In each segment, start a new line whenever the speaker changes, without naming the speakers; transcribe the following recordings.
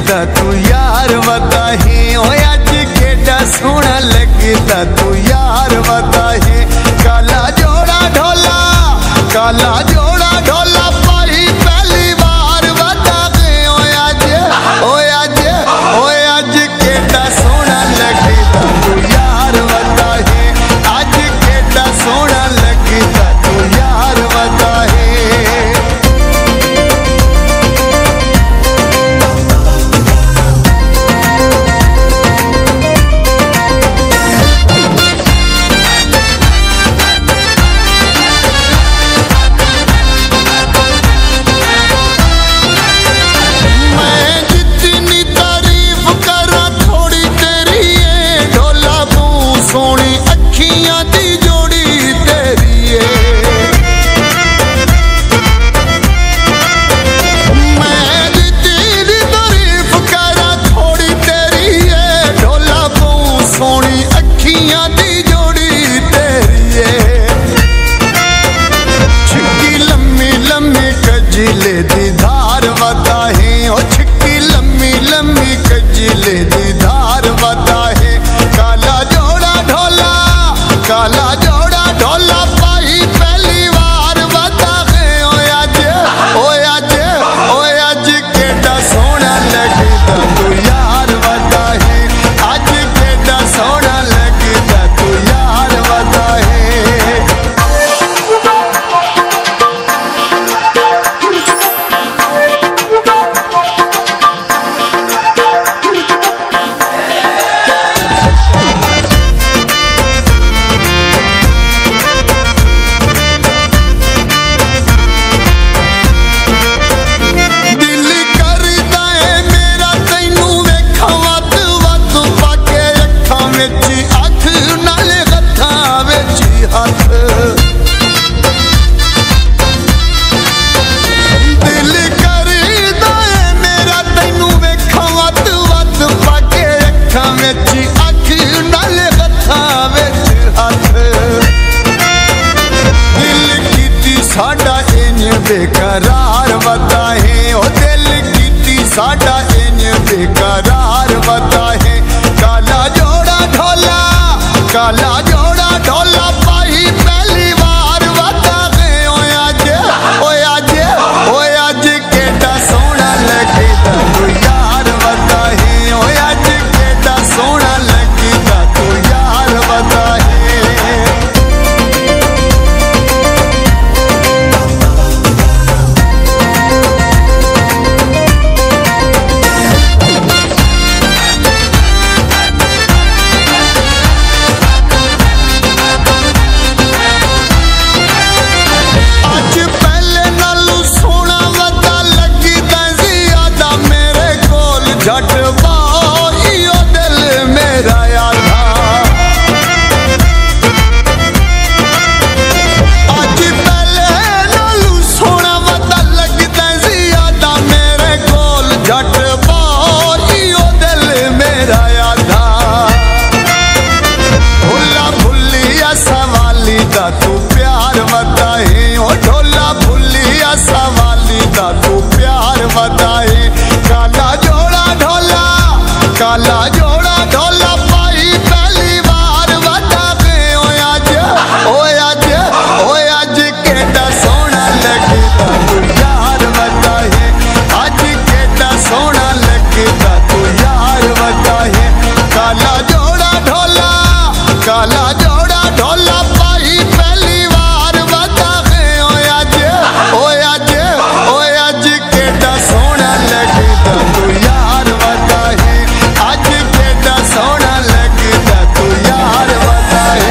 लगता तू यार बताही, ओ अज केड़ा सोहना लगता तू यार बताही। काला जोड़ा ढोला, काला जोड़ा ढोला पाई पहली बार बता दे, ओ अज केड़ा सोहना लगता तू यार बताही, अज केड़ा सोहना लगता तू यार बताही। सोनी अखियां दी जोड़ी तेरी है, मैं तेरी तारीफ करा थोड़ी तेरी है। ढोला पाऊं सोनी अखियां दी जोड़ी तेरी है। छिक्की लम्मी लम्मी कजिले दी धार बताही, ओ छिक्की लम्मी लम्मी कजिले दी धार बताही। काला जोड़ा ढोला, काला जोड़ा ढोला पाई पहली बार बता दे, ओ अज केड़ा सोहना लगता तू यार बताही, अज केड़ा सोहना लगता तू यार बताही। साडा इंज बेकरार बताहे, ओ दिल कीती साडा इंज बेकरार बताहे। काला जोड़ा ढोला, काला जोड़ा ढोला पाई पहली बार बता दे, ओ अज केड़ा सोहना लगता तू यार बताहे, ओ अज केड़ा सोहना लगता तू यार बताहे। झट बाइयो दिल मेरा यादा, अज पहले नालू सोहना वदा लगदा ज़ियादा मेरे कोल। झट बाइयो दिल मेरा यादा, भुला भुलिया सवाली दा तू प्यार बताए, ओ ढोला भुलिया सवाली दा तू प्यार बताए। काला जोड़ा ढोला, काला जोड़ा ढोला पाई पहली बार बता दे, ओ अज केड़ा सोहना लगता तू यार बताहे, अज केड़ा सोहना लगता तू यार बताहे। काला जोड़ा ढोला, काला जोड़ा ढोला पाई पहली बार बता दे, ओ अज केड़ा सोहना लगता तू यार बताहे, अज केड़ा सोहना लगता तू यार बताहे।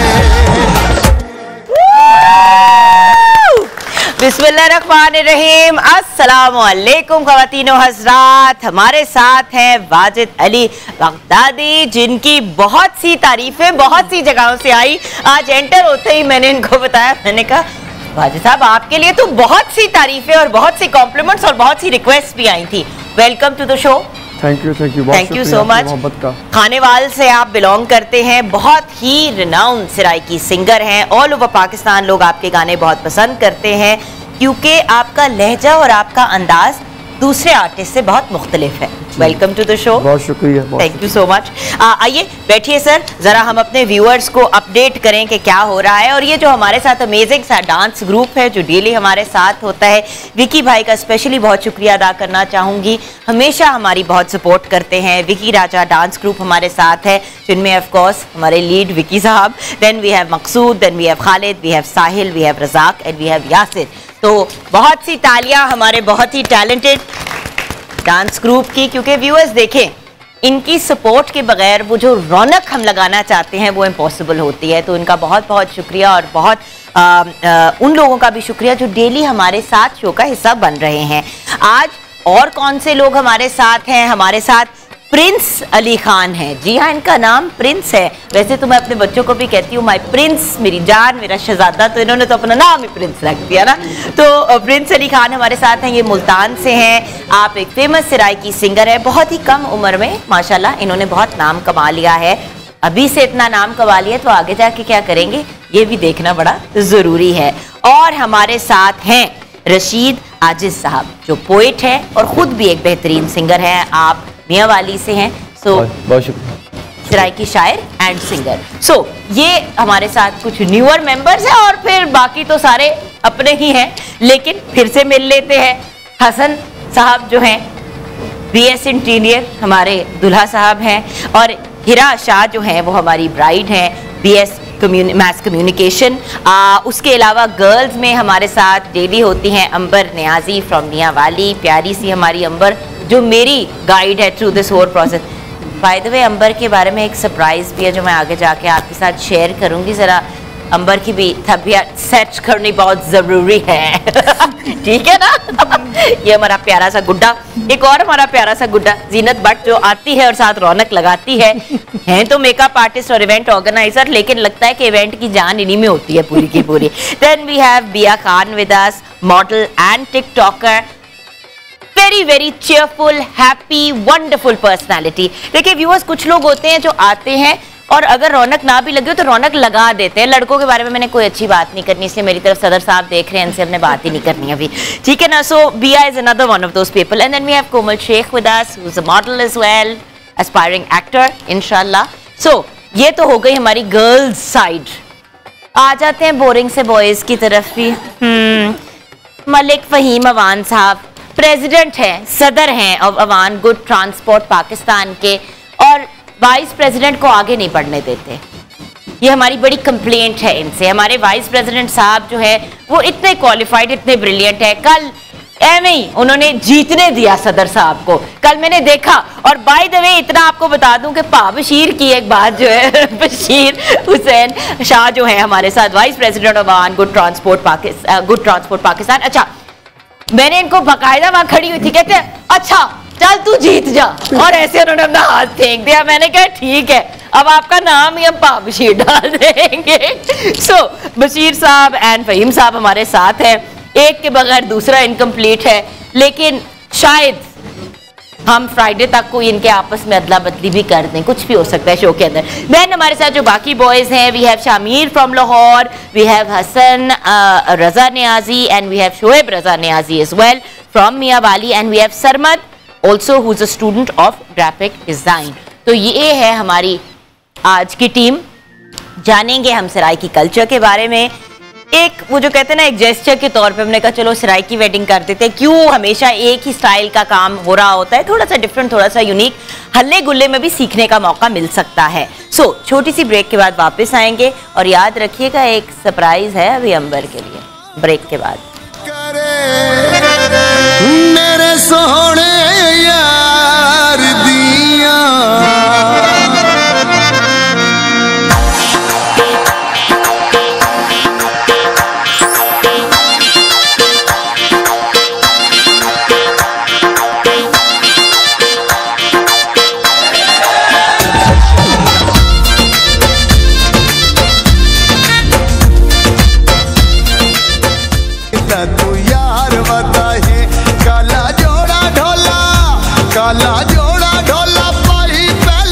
बिस्मिल्लाहिर्रहमानिर्रहीम, अस्सलामुअलैकुम ख़वातीनो हज़रात। हमारे साथ हैं वाजिद अली बगदादी, जिनकी बहुत सी तारीफें बहुत सी जगहों से आई। आज एंटर होते ही मैंने इनको बताया, मैंने कहा वाजिद साहब आपके लिए तो बहुत सी तारीफें और बहुत सी कॉम्प्लीमेंट्स और बहुत सी रिक्वेस्ट भी आई थी। Welcome to the show.
Thank you
so much. Khanewal से आप बिलोंग करते हैं, बहुत ही रिनाउंड सराइकी सिंगर हैं। ऑल ओवर पाकिस्तान लोग आपके गाने बहुत पसंद करते हैं क्योंकि आपका लहजा और आपका अंदाज दूसरे आर्टिस्ट से बहुत मुख्तलिफ है। Welcome to the show.
बहुत शुक्रिया।
Thank you so much. आइए बैठिए सर, जरा हम अपने व्यूअर्स को अपडेट करें कि क्या हो रहा है। और ये जो हमारे साथ अमेजिंग सा डांस ग्रुप है जो डेली हमारे साथ होता है, विकी भाई का स्पेशली बहुत शुक्रिया अदा करना चाहूँगी। हमेशा हमारी बहुत सपोर्ट करते हैं। विकी राजा डांस ग्रुप हमारे साथ है, जिनमें ऑफ कोर्स हमारे lead Vicky sahab, then we have Maqsood, then we have Khalid, we have Sahil, we have Razzaq and we have Yasir. तो बहुत सी तालियां हमारे बहुत ही टैलेंटेड डांस ग्रुप की, क्योंकि व्यूअर्स देखें, इनकी सपोर्ट के बगैर वो जो रौनक हम लगाना चाहते हैं वो इम्पॉसिबल होती है। तो इनका बहुत बहुत शुक्रिया और बहुत उन लोगों का भी शुक्रिया जो डेली हमारे साथ शो का हिस्सा बन रहे हैं। आज और कौन से लोग हमारे साथ हैं? हमारे साथ प्रिंस अली खान है। जी हाँ, इनका नाम प्रिंस है। वैसे तो मैं अपने बच्चों को भी कहती हूँ माय प्रिंस, मेरी जान, मेरा शहजादा, तो इन्होंने तो अपना नाम ही प्रिंस रख दिया ना। तो प्रिंस अली खान हमारे साथ हैं, ये मुल्तान से हैं। आप एक फेमस सराइकी सिंगर है। बहुत ही कम उम्र में माशाल्लाह इन्होंने बहुत नाम कमा लिया है। अभी से इतना नाम कमा लिया तो आगे जाके क्या करेंगे ये भी देखना बड़ा जरूरी है। और हमारे साथ हैं रशीद आजिज साहब, जो पोइट है और खुद भी एक बेहतरीन सिंगर है। आप मियाँ वाली से हैं।
बहुत शुक्रिया।
सराइकी शायर एंड सिंगर। ये हमारे साथ कुछ न्यूअर मेंबर्स हैं और फिर बाकी तो सारे अपने ही हैं, लेकिन फिर से मिल लेते हैं। हसन साहब जो हैं BS इंटीरियर हमारे दुल्हा साहब हैं, और हिरा शाह जो हैं वो हमारी ब्राइड हैं, BS मैस कम्युनिकेशन। उसके अलावा गर्ल्स में हमारे साथ डेली होती हैं अंबर नियाजी फ्रॉम मियाँ वाली, प्यारी सी हमारी अंबर जो मेरी गाइड है through this whole process. By the way Amber के बारे में एक सरप्राइज भी है जो मैं आगे जाके आपके साथ शेयर करूंगी। जरा अंबर की भी तबीयत सेट करनी बहुत जरूरी है। ठीक है ना। ये हमारा प्यारा सा गुड्डा, एक और हमारा प्यारा सा गुड्डा जीनत भट्ट जो आती है और साथ रौनक लगाती है। हैं तो मेकअप आर्टिस्ट और इवेंट ऑर्गेनाइजर, लेकिन लगता है कि इवेंट की जान इन्हीं में होती है पूरी की पूरी। Then we have Bia Khan with us, model and TikToker, very very cheerful, happy, wonderful personality. देखिए व्यूअर्स, कुछ लोग होते हैं जो आते हैं और अगर रौनक ना भी लगे तो रौनक लगा देते हैं। लड़कों के बारे में मैंने कोई अच्छी बात नहीं करनी, इसलिए मेरी तरफ सदर साहब देख रहे हैं, इनसे हमने बात ही नहीं करनी अभी, ठीक है ना। So Bia is another one of those people. And then we have Komal Sheikh with us, who is a model as well, aspiring actor इंशाल्लाह। सो ये तो हो गई हमारी गर्ल्स साइड। आ जाते हैं बोरिंग से बॉयज की तरफ भी। मलिक फहीम अवान साहब प्रेसिडेंट हैं, सदर हैं of Awan good transport Pakistan के, और वाइस प्रेसिडेंट को आगे नहीं बढ़ने देते। ये हमारी बड़ी कंप्लेंट है इनसे। हमारे वाइस प्रेसिडेंट साहब जो है वो इतने क्वालिफाइड, इतने ब्रिलियंट है। कल एवं ही उन्होंने जीतने दिया सदर साहब को, कल मैंने देखा। और बाय द वे इतना आपको बता दूं कि बशीर की एक बात जो है, बशीर हुसैन शाह जो है हमारे साथ vice president of Awan good transport Pakistan. अच्छा, मैंने इनको बकायदा वहां खड़ी हुई थी, कहते हैं अच्छा चल तू जीत जा, और ऐसे उन्होंने अपना हाथ फेंक दिया। मैंने कहा ठीक है, अब आपका नाम ही हम बशीर डाल देंगे। सो बशीर साहब एंड फहीम साहब हमारे साथ हैं। एक के बगैर दूसरा इनकम्प्लीट है, लेकिन शायद हम फ्राइडे तक को इनके आपस में अदला बदली भी कर दें, कुछ भी हो सकता है शो के अंदर। देन हमारे साथ जो बाकी बॉयज हैं, we have Shamir from Lahore, we have Hassan Raza Niazi and we have Shoaib Raza Niazi as well from Mianwali, and we have Sarmad also who is a student of graphic design. तो ये है हमारी आज की टीम। जानेंगे हम सराइकी कल्चर के बारे में। एक वो जो कहते हैं ना, एक जेस्चर के तौर पे हमने कहा चलो सराइकी वेडिंग कर देते हैं। क्यों हमेशा एक ही स्टाइल का काम हो रहा होता है, थोड़ा सा डिफरेंट, थोड़ा सा यूनिक, हल्ले गुल्ले में भी सीखने का मौका मिल सकता है। सो छोटी सी ब्रेक के बाद वापस आएंगे, और याद रखिएगा एक सरप्राइज है अभी अंबर के लिए, ब्रेक के बाद।
मेरे सोहने यार दिया काला जोड़ा ढोला पाई पे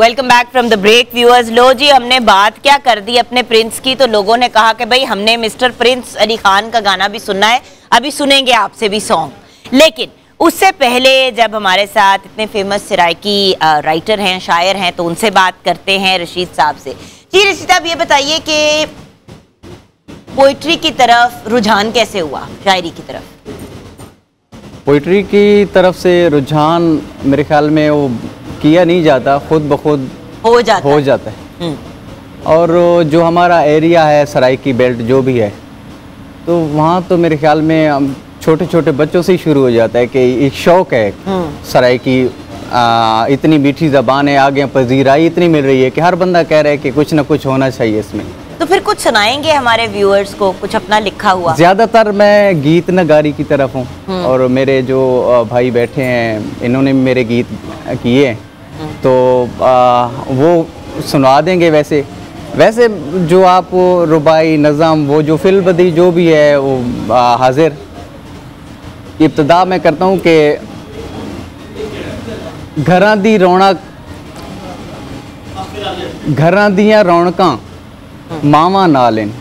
welcome back from the break viewers. लो जी, हमने बात क्या कर दी अपने प्रिंस की, तो लोगों ने कहा कि भाई हमने मिस्टर प्रिंस अली खान का गाना भी सुनना है, अभी सुनेंगे आपसे भी सॉन्ग। लेकिन उससे पहले जब हमारे साथ इतने फेमस सराइकी राइटर हैं, शायर हैं, तो उनसे बात करते हैं रशीद साहब से। जी रशीद साहब, ये बताइए कि पोइट्री की तरफ रुझान कैसे हुआ, शायरी की तरफ?
पोइट्री की तरफ से रुझान मेरे ख्याल में वो किया नहीं जाता, खुद ब खुद हो जाता है। और जो हमारा एरिया है सराइकी बेल्ट जो भी है, तो वहाँ तो मेरे ख्याल में छोटे छोटे बच्चों से ही शुरू हो जाता है कि एक शौक़ है सराइकी, इतनी मीठी ज़बान है, आगे पजीराई इतनी मिल रही है कि हर बंदा कह रहा है कि कुछ ना कुछ होना चाहिए इसमें।
तो फिर कुछ सुनाएंगे हमारे व्यूअर्स को, कुछ अपना लिखा हुआ? ज़्यादातर
मैं गीत नगारी की तरफ हूँ और मेरे जो भाई बैठे हैं इन्होंने मेरे गीत किए, तो वो सुना देंगे। वैसे जो आप रुबाई नज़म वो जो फिल्म बदी जो भी है वो हाजिर। इब्तदा मैं करता हूँ कि घरां दी रौनक, घरां दियां रौनकां मावां नाल इन,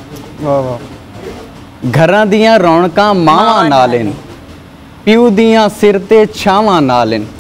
घरां दियां रौनकां मावां नाल इन, प्यू दियां सिर ते छावां नाल इन।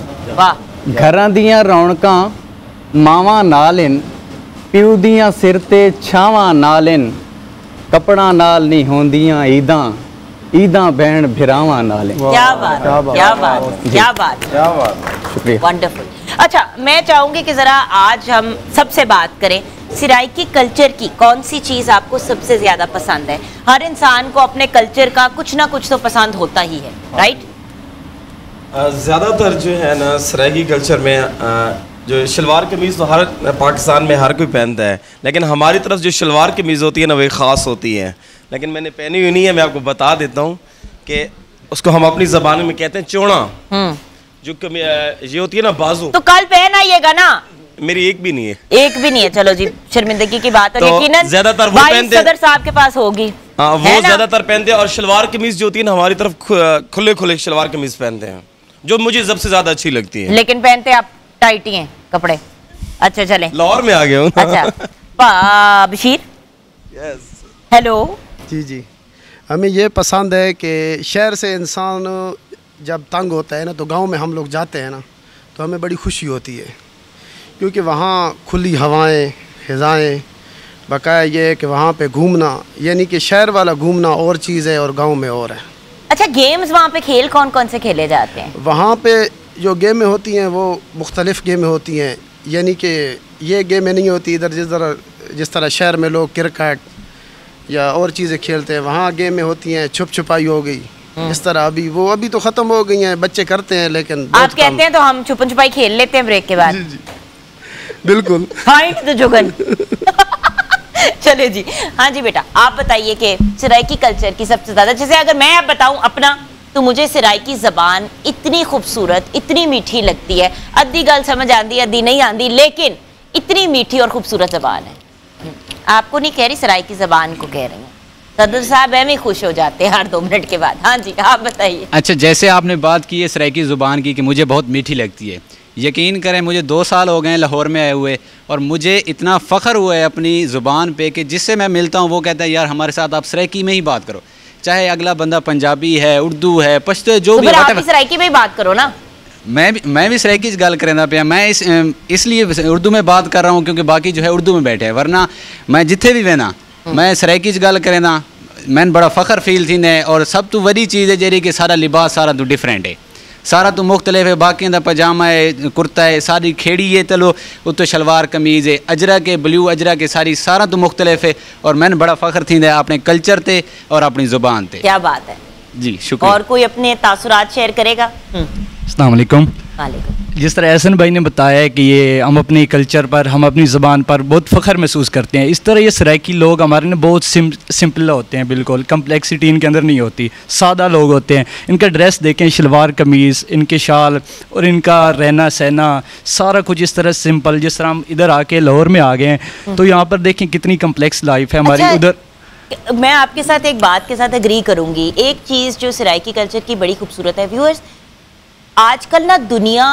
घरां दियां रौनकां मावां नाल इन, प्यू दियां सिर ते छावां नाल इन, कपड़ा नाल नहीं होंदियां ईदां, ईदां बहन भिरावां नाल इन।
क्या बात, क्या बात, क्या बात, क्या बात,
शुक्रिया,
वंडरफुल। अच्छा, मैं चाहूंगी कि जरा आज हम सबसे बात करें सराइकी कल्चर की। कौन सी चीज आपको सबसे ज्यादा पसंद है? हर इंसान को अपने कल्चर का कुछ ना कुछ तो पसंद होता ही है, राइट?
ज़्यादातर जो है ना सराइकी कल्चर में जो शलवार कमीज़ तो हर पाकिस्तान में हर कोई पहनता है, लेकिन हमारी तरफ जो शलवार कमीज़ होती है ना वो ख़ास होती है, लेकिन मैंने पहनी हुई नहीं है। मैं आपको बता देता हूँ कि उसको हम अपनी ज़बान में कहते हैं चोड़ा, जो ये होती है ना बाजू।
तो कल पहन आइएगा ना।
मेरी एक भी नहीं है। एक
भी नहीं है, चलो जी, शर्मिंदगी की बात है।
तो यकीनन ज्यादातर वो पहनते हैं,
सदर साहब के पास होगी।
हाँ, वो ज्यादातर पहनते हैं। और शलवार कमीज जो होती है ना हमारी तरफ खुले खुले शलवार कमीज पहनते हैं, जो मुझे सबसे ज्यादा अच्छी लगती है।
लेकिन पहनते आप टाइट ही हैं कपड़े। अच्छा चले,
लाहौर में आ गया हूँ।
अच्छा बशीर, हेलो
जी, हमें ये पसंद है कि शहर से इंसान जब तंग होता है ना तो गांव में हम लोग जाते हैं ना तो हमें बड़ी खुशी होती है, क्योंकि वहाँ खुली हवाएं, फ़िज़ाएं, बकाया ये है कि वहाँ पे घूमना, यानी कि शहर वाला घूमना और चीज़ है और गांव में और है।
अच्छा, गेम्स वहाँ पे खेल कौन कौन से खेले जाते हैं?
वहाँ पे जो गेमें होती हैं वो मुख्तलिफ़ गेमें होती हैं, यानी कि ये गेमें नहीं होती इधर जिस तरह शहर में लोग क्रिकेट या और चीज़ें खेलते हैं, वहाँ गेमें होती हैं, छुप छुपाई हो गई, इस तरह। अभी तो ख़त्म हो गई हैं, बच्चे करते हैं, लेकिन
आप कहते हैं तो हम छुपन छुपाई खेल लेते हैं ब्रेक के बाद।
जी, बिल्कुल,
फाइट द जुगन। चले जी, हाँ जी बेटा, आप बताइए कि सराइकी कल्चर की सबसे ज्यादा, जैसे अगर मैं आप बताऊं अपना, तो मुझे सराइकी जबान इतनी खूबसूरत, इतनी मीठी लगती है। अद्धी गल समझ आती है, अद्धी नहीं आती, लेकिन इतनी मीठी और खूबसूरत जबान है। आपको नहीं कह रही, सराइकी जबान को कह रही हूँ। सदर साहब एम ही खुश हो जाते हैं हर 2 मिनट के बाद। हाँ जी, आप बताइए।
अच्छा, जैसे आपने बात की है सराइकी ज़ुबान की कि मुझे बहुत मीठी लगती है, यकीन करें मुझे 2 साल हो गए लाहौर में आए हुए, और मुझे इतना फ़ख्र हुआ है अपनी ज़ुबान पे कि जिससे मैं मिलता हूँ वो कहता है यार हमारे साथ आप सराइकी में ही बात करो, चाहे अगला बंदा पंजाबी है, उर्दू है, पश्तो है, जो भी।
आप भी सराइकी में ही बात करो ना।
मैं भी सराइकी गल करें पे, मैं इसलिए उर्दू में बात कर रहा हूँ क्योंकि बाकी जो है उर्दू में बैठे हैं, वरना मैं जिथे भी वेना मैं सराइकी गल करें ना मैंने बड़ा फ़ख्र फील थी। और सब तो वही चीज़ है जी कि सारा लिबास सारा तो डिफरेंट है, सारा तो मुख्तलिफ है। बाकी का पजामा है, कुर्ता है, सारी खेड़ी है, चलो उत्तो शलवार कमीज़ है, अजरक है, ब्लू अजरक है, सारा तो मुख्तलिफ है। और मैंने बड़ा फ़ख्र थी अपने कल्चर ते और अपनी ज़ुबान ते।
क्या बात है
जी, शुक्रिया।
और कोई अपने तासुरात शेयर करेगा?
अस्सलाम वालेकुम। जिस तरह एहसन भाई ने बताया है कि ये हम अपने कल्चर पर, हम अपनी ज़बान पर बहुत फ़ख्र महसूस करते हैं, इस तरह ये सराइकी लोग हमारे ना बहुत सिंपल होते हैं, बिल्कुल कम्प्लेक्सिटी इनके अंदर नहीं होती, सादा लोग होते हैं। इनका ड्रेस देखें, शलवार कमीज़, इनके शाल और इनका रहना सहना सारा कुछ इस तरह सिंपल। जिस तरह हम इधर आके लाहौर में आ गए हैं तो यहाँ पर देखें कितनी कम्प्लेक्स लाइफ है हमारी।
अच्छा,
उधर
मैं आपके साथ एक बात के साथ एग्री करूँगी। एक चीज़ जो सराइकी कल्चर की बड़ी खूबसूरत है व्यूअर्स, आजकल ना दुनिया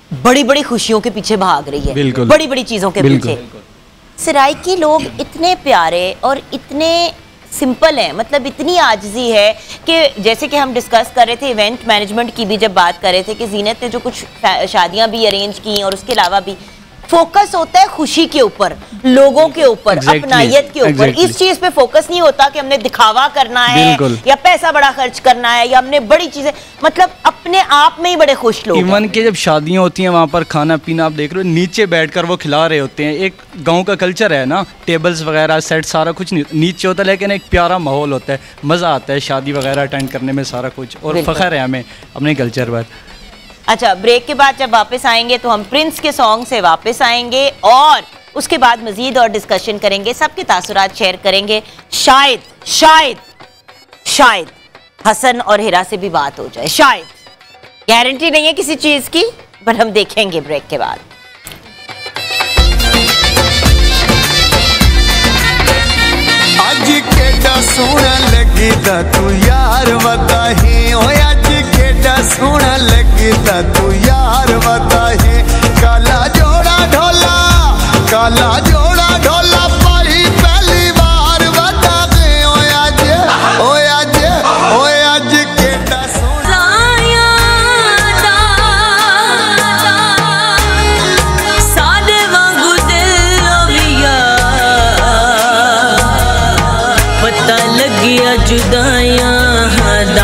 बड़ी बड़ी खुशियों के पीछे भाग रही है,
बिल्कुल,
बड़ी बड़ी चीज़ों के पीछे। सराइकी लोग इतने प्यारे और इतने सिंपल है, मतलब इतनी आजिज़ी है कि जैसे कि हम डिस्कस कर रहे थे इवेंट मैनेजमेंट की भी जब बात कर रहे थे कि जीनत ने जो कुछ शादियां भी अरेंज की और उसके अलावा भी फोकस होता है खुशी के ऊपर, लोगों के ऊपर, अपनायत के ऊपर। इस चीज पे फोकस नहीं होता कि हमने दिखावा करना है या पैसा बड़ा खर्च करना है या हमने बड़ी चीजें, मतलब अपने आप में ही बड़े खुश लोग।
इवन के जब शादियां होती हैं वहाँ पर खाना पीना आप देख रहे हो, नीचे बैठकर वो खिला रहे होते हैं। एक गाँव का कल्चर है ना, टेबल्स वगैरह सेट सारा कुछ नीचे होता है, लेकिन एक प्यारा माहौल होता है, मज़ा आता है शादी वगैरह अटेंड करने में सारा कुछ, और फ़ख्र है हमें अपने कल्चर पर।
अच्छा, ब्रेक के बाद जब वापस आएंगे तो हम प्रिंस के सॉन्ग से वापस आएंगे और उसके बाद मजीद और डिस्कशन करेंगे, सबके तासुरात शेयर करेंगे। शायद शायद शायद हसन और हिरा से भी बात हो जाए, शायद, गारंटी नहीं है किसी चीज की, पर हम देखेंगे ब्रेक के बाद।
आज केड़ा सोना लगी ता तू यार बताही, ओ आज केड़ा सोना लगी ता तू यार बताही। काला जोड़ा ढोला, काला जोड़ा ढोला पाई पहली बार बता दे, ओ आज, ओ आज, ओ आज केड़ा सोना
सादे वांगू दिल होविया, पता लगिया जुदाइयां दा।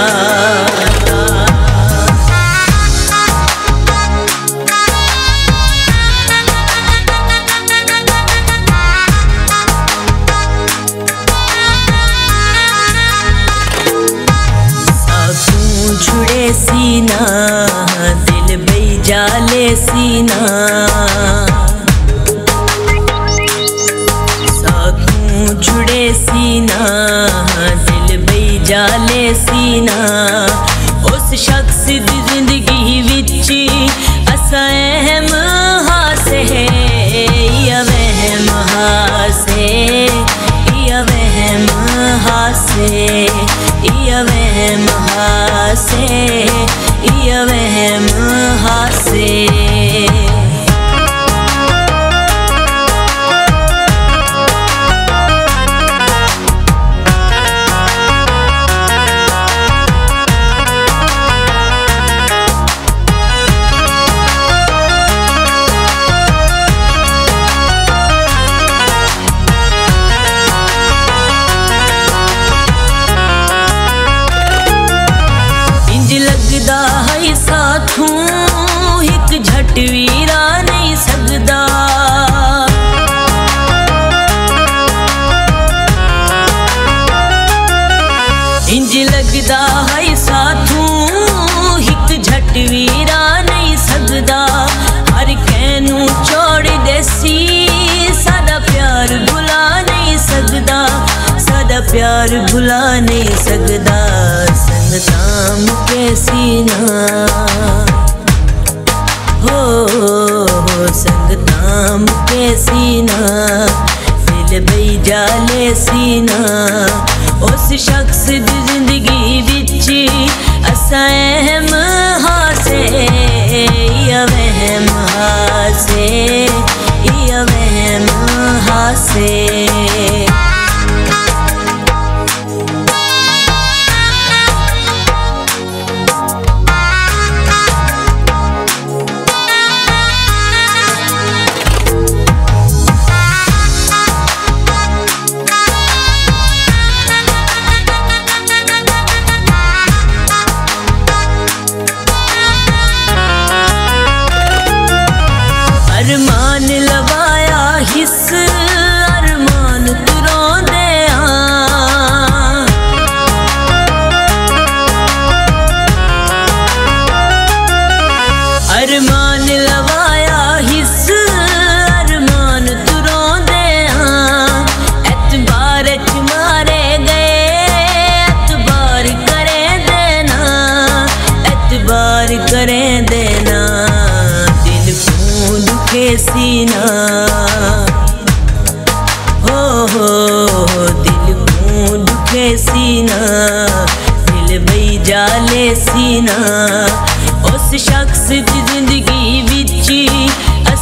छुड़े सीना दिल बेजाले सीना, साखों छुड़े सीना दिल बेजाले सीना। उस शख्स दी जिंदगी विच असा अहम हासे, या वहम हासे, या वहम हासे, या वहम हासे, या वहम हासे। साथों एक झट वीरा नहीं सकदा, इंज लगदा है साथों एक झट वीरा नहीं सकदा। हर कहनू छोड़ देसी सादा प्यार भुला नहीं सकदा, सादा प्यार भुला नहीं सकदा। संगताम के सीना हो संगताम के सीना, दिल बेजाले सीना। उस शख्स दी जिंदगी विच असा अहम हासे, या वहम हासे, या वहम हासे। अरमान लवाया हिस अरमान तुरों दे अरमान लवाया हिस अरमान तुरों दे। एतबार च मारे गए एतबार करें देना, एतबार करें देना। दुखे सीना हो दिल को दुखे सीना, दिल बेजाले सीना। उस शख्स की जिंदगी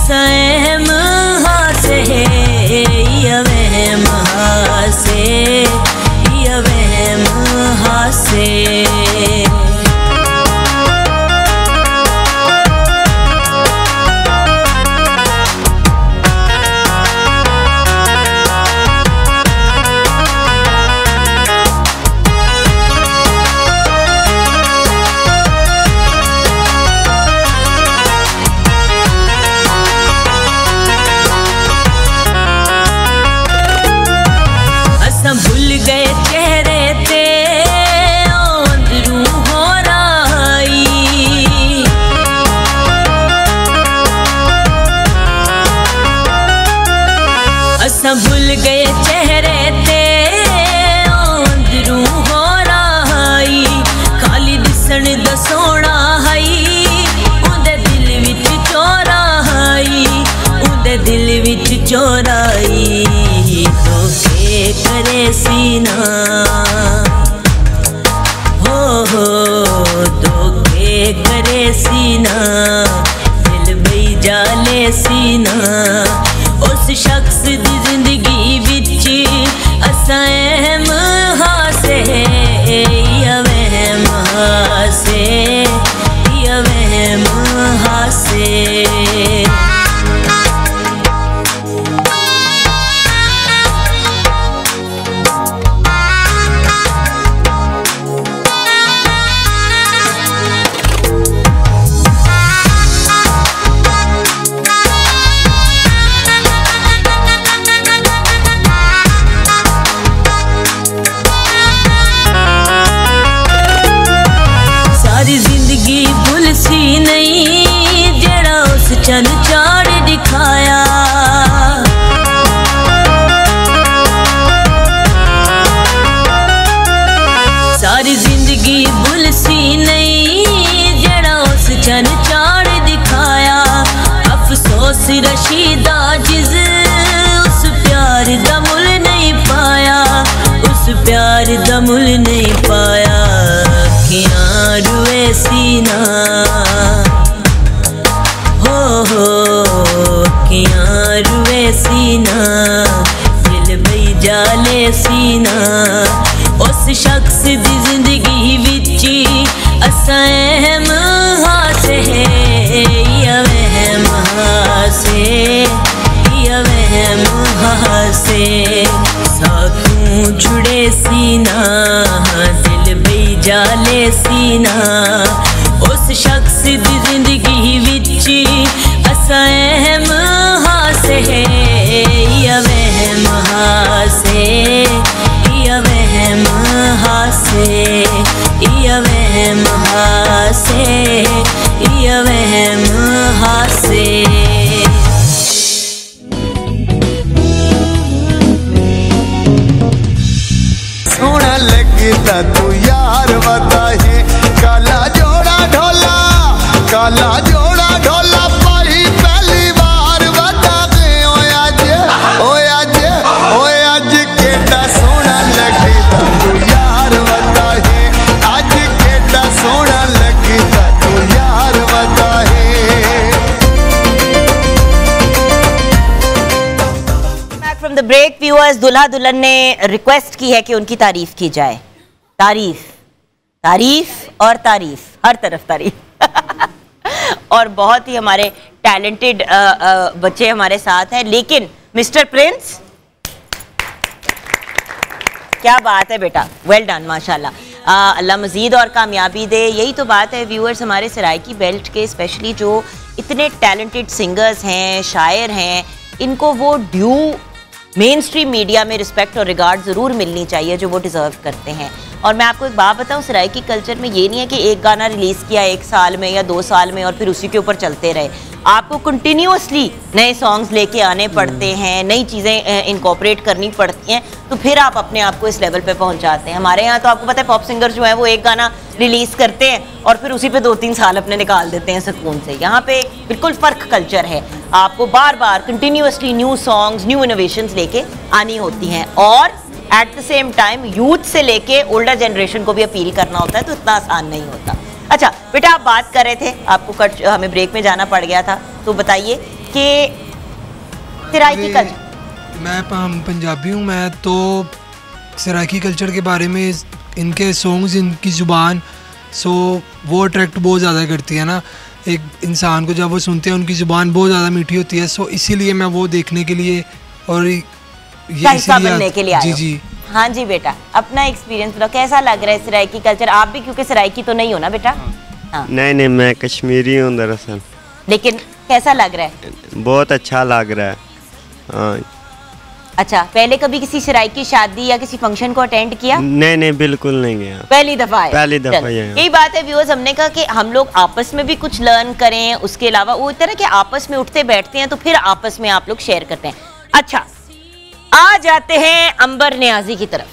असहम हासे यवहम हासे यवहम हासे भूल गए चेहरे ते अंदरू हो राई असा भूल गए चेहरे ते अंदरू हो राई खाली दिसण दा सोना हई उंदे दिल विच चोराई उंदे दिल विच चोराई करे सीना हो धोखे करे सीना दिल बई जाले सीना उस शख्स दी जिंदगी विच असां अहम हासे यवहम हासे यवहम हासे जिंदगी भूल सी नहीं जड़ा उस चन चाड़ दिखाया सारी जिंदगी भूल सी नहीं जड़ा उस चन चाड़ दिखाया अफसोस रशीदा जिज उस प्यार दा मुल नहीं पाया उस प्यार दा मुल नहीं पाया रुए सीना हो किया रुए सीना दिल बई जाले सीना उस शख्स दी जिंदगी विच असां अहम हासे यवहम हासे यवहम हासे साथों जुड़े सीना दिल बई जाले सीना उस शख्स दी जिंदगी विच असां अहम हासे यवहम हासे यवहम हासे यवहम हासे यवहम हासे
सोना लगता तू यार बताए काला जोड़ा ढोला पाई पहली बार बता दे आज केड़ा सोना लगता तू यार बताए आज केड़ा सोना लगता तू यार बताए
फ्रॉम द ब्रेक व्यूअर्स दूल्हा दुल्हन ने रिक्वेस्ट की है कि उनकी तारीफ की जाए तारीफ तारीफ और तारीफ हर तरफ तारीफ और बहुत ही हमारे टैलेंटेड बच्चे हमारे साथ हैं लेकिन मिस्टर प्रिंस क्या बात है बेटा वेल डन माशाल्लाह अल्लाह मजीद और कामयाबी दे यही तो बात है व्यूअर्स हमारे सराइकी बेल्ट के स्पेशली जो इतने टैलेंटेड सिंगर्स हैं शायर हैं इनको वो ड्यू मेन स्ट्रीम मीडिया में रिस्पेक्ट और रिगार्ड ज़रूर मिलनी चाहिए जो वो डिज़र्व करते हैं और मैं आपको एक बात बताऊं सराइकी कल्चर में ये नहीं है कि एक गाना रिलीज़ किया 1 साल में या 2 साल में और फिर उसी के ऊपर चलते रहे आपको कंटिन्यूअसली नए सॉन्ग्स लेके आने पड़ते हैं नई चीज़ें इनकॉर्पोरेट करनी पड़ती हैं तो फिर आप अपने आप को इस लेवल पे पहुंचाते हैं हमारे यहाँ तो आपको पता है पॉप सिंगर जो है वो एक गाना रिलीज़ करते हैं और फिर उसी पे 2-3 साल अपने निकाल देते हैं सुकून से यहाँ पे बिल्कुल फ़र्क कल्चर है आपको बार बार continuously new songs new innovations लेके आनी होती हैं और at the same time youth से लेके ओल्डर जनरेशन को भी अपील करना होता है तो इतना आसान नहीं होता। अच्छा बेटा आप बात कर रहे थे आपको कट हमें ब्रेक में जाना पड़ गया था तो बताइए कि सराइकी कल्चर?
मैं पंजाबी हूँ, मैं तो सराइकी कल्चर के बारे में इनके सॉन्ग्स, इनकी ज़ुबान, सो वो अट्रैक्ट बहुत ज़्यादा करती है ना एक इंसान को। जब वो सुनते हैं उनकी ज़ुबान बहुत ज़्यादा मीठी होती है, सो इसीलिए मैं वो देखने के लिए और ये
हिस्सा बनने के लिए आए
जी
हो।
जी
हाँ जी बेटा, अपना एक्सपीरियंस बताओ, कैसा लग रहा है सराइकी कल्चर? आप भी क्योंकि सराइकी तो नहीं हो ना बेटा? हाँ।
नहीं, मैं कश्मीरी हूँ दरअसल।
लेकिन कैसा लग रहा है?
बहुत अच्छा लग रहा है। हाँ।
अच्छा, पहले कभी किसी सराइकी शादी या किसी फंक्शन को अटेंड किया?
नहीं, बिल्कुल नहीं गया।
पहली दफा है?
पहली दफा।
यही बात है व्यूअर्स, हमने कहा कि हम लोग आपस में भी कुछ लर्न करें, उसके अलावा वो तरह के आपस में उठते बैठते हैं तो फिर आपस में आप लोग शेयर करते हैं। अच्छा, आ जाते हैं अंबर नियाजी की तरफ।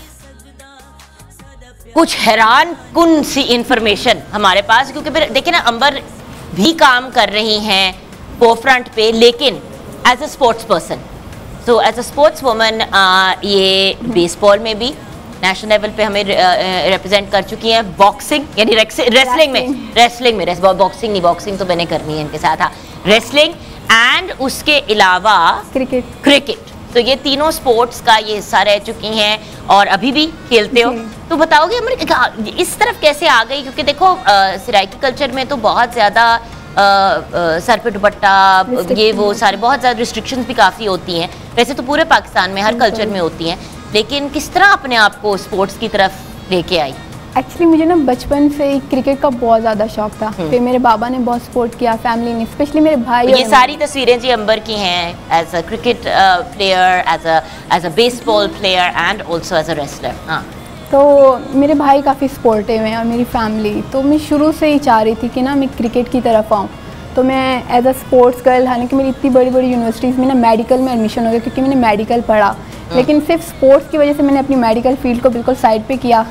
कुछ हैरान कुन सी इंफॉर्मेशन हमारे पास, क्योंकि फिर देखिए ना, अंबर भी काम कर रही हैं फोरफ्रंट पे, लेकिन as a sports person, so as a sports woman ये बेसबॉल में भी नेशनल लेवल पे हमें रिप्रेजेंट कर चुकी हैं, बॉक्सिंग यानी रेसलिंग में बॉक्सिंग तो मैंने करनी है इनके साथ, हाँ, रेसलिंग, एंड उसके अलावा क्रिकेट। तो ये तीनों स्पोर्ट्स का ये हिस्सा रह चुकी हैं और अभी भी खेलते हो। तो बताओगे अमर इस तरफ कैसे आ गई? क्योंकि देखो सराइकी कल्चर में तो बहुत ज़्यादा सर पे दुपट्टा, ये वो सारे बहुत ज़्यादा रिस्ट्रिक्शंस भी काफ़ी होती हैं। वैसे तो पूरे पाकिस्तान में हर कल्चर में होती हैं, लेकिन किस तरह अपने आप को स्पोर्ट्स की तरफ लेके आई?
एक्चुअली मुझे ना बचपन से ही क्रिकेट का बहुत ज़्यादा शौक था। फिर मेरे बाबा ने बहुत सपोर्ट किया, फैमिली ने, स्पेशली मेरे भाई।
ये सारी तस्वीरें जी अंबर की हैं as a cricket player, as a baseball player and also as a wrestler. हाँ,
तो मेरे भाई काफ़ी सपोर्टिव हैं और मेरी फैमिली, तो मैं शुरू से ही चाह रही थी कि ना मैं क्रिकेट की तरफ आऊँ। तो मैं एज अ स्पोर्ट्स गर्ल, हालांकि मेरी इतनी बड़ी बड़ी यूनिवर्सिटीज़ में ना मेडिकल में एडमिशन हो गया क्योंकि मैंने मेडिकल पढ़ा, लेकिन सिर्फ स्पोर्ट्स की वजह से मैंने अपनी मेडिकल फील्ड को बिल्कुल साइड पे किया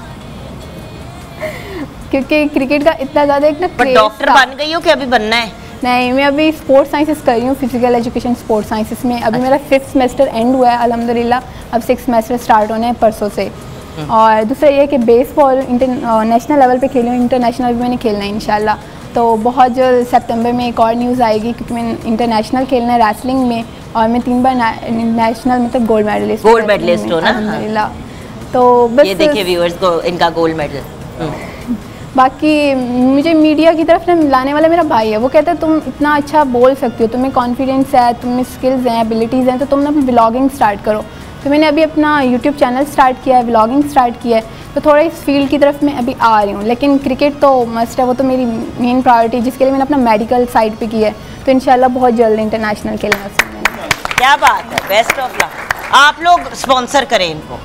क्योंकि क्रिकेट का इतना ज़्यादा एक ना क्रेज़।
डॉक्टर बन गई हो कि अभी बनना है?
नहीं, मैं अभी स्पोर्ट्स साइंसेस कर रही हूँ, फिजिकल एजुकेशन स्पोर्ट्स साइंसेस में। अभी मेरा 5th सेमेस्टर एंड हुआ है अल्हम्दुलिल्लाह, अब 6th सेमेस्टर स्टार्ट होने हैं परसों से। और दूसरा ये है कि बेसबॉल नेशनल लेवल पे खेली हूँ, इंटरनेशनल भी मैंने खेलना है इंशाल्लाह। तो बहुत जल्द सितंबर में एक और न्यूज़ आएगी क्योंकि मैंने इंटरनेशनल खेलना है रेसलिंग में, और मैं 3 बार नेशनल मतलब गोल्ड मेडलिस्ट
हो ना
अल्हम्दुलिल्लाह। तो बस
ये देखिए व्यूअर्स को इनका गोल्ड मेडल।
बाकी मुझे मीडिया की तरफ ना लाने वाला मेरा भाई है। वो कहता है तुम इतना अच्छा बोल सकती हो, तुम्हें कॉन्फिडेंस है, तुम्हें स्किल्स हैं, एबिलिटीज़ हैं, तो तुम ना अपनी व्लॉगिंग स्टार्ट करो। तो मैंने अभी अपना यूट्यूब चैनल स्टार्ट किया है, व्लॉगिंग स्टार्ट किया है, तो थोड़ा इस फील्ड की तरफ मैं अभी आ रही हूँ। लेकिन क्रिकेट तो मस्ट है, वो तो मेरी मेन प्रायोरिटी, जिसके लिए मैंने अपना मेडिकल साइड पे किया है। तो इंशाल्लाह बहुत जल्द इंटरनेशनल खेलना है।
क्या बात है, बेस्ट ऑफ लक। आप लोग स्पॉन्सर करें इनको,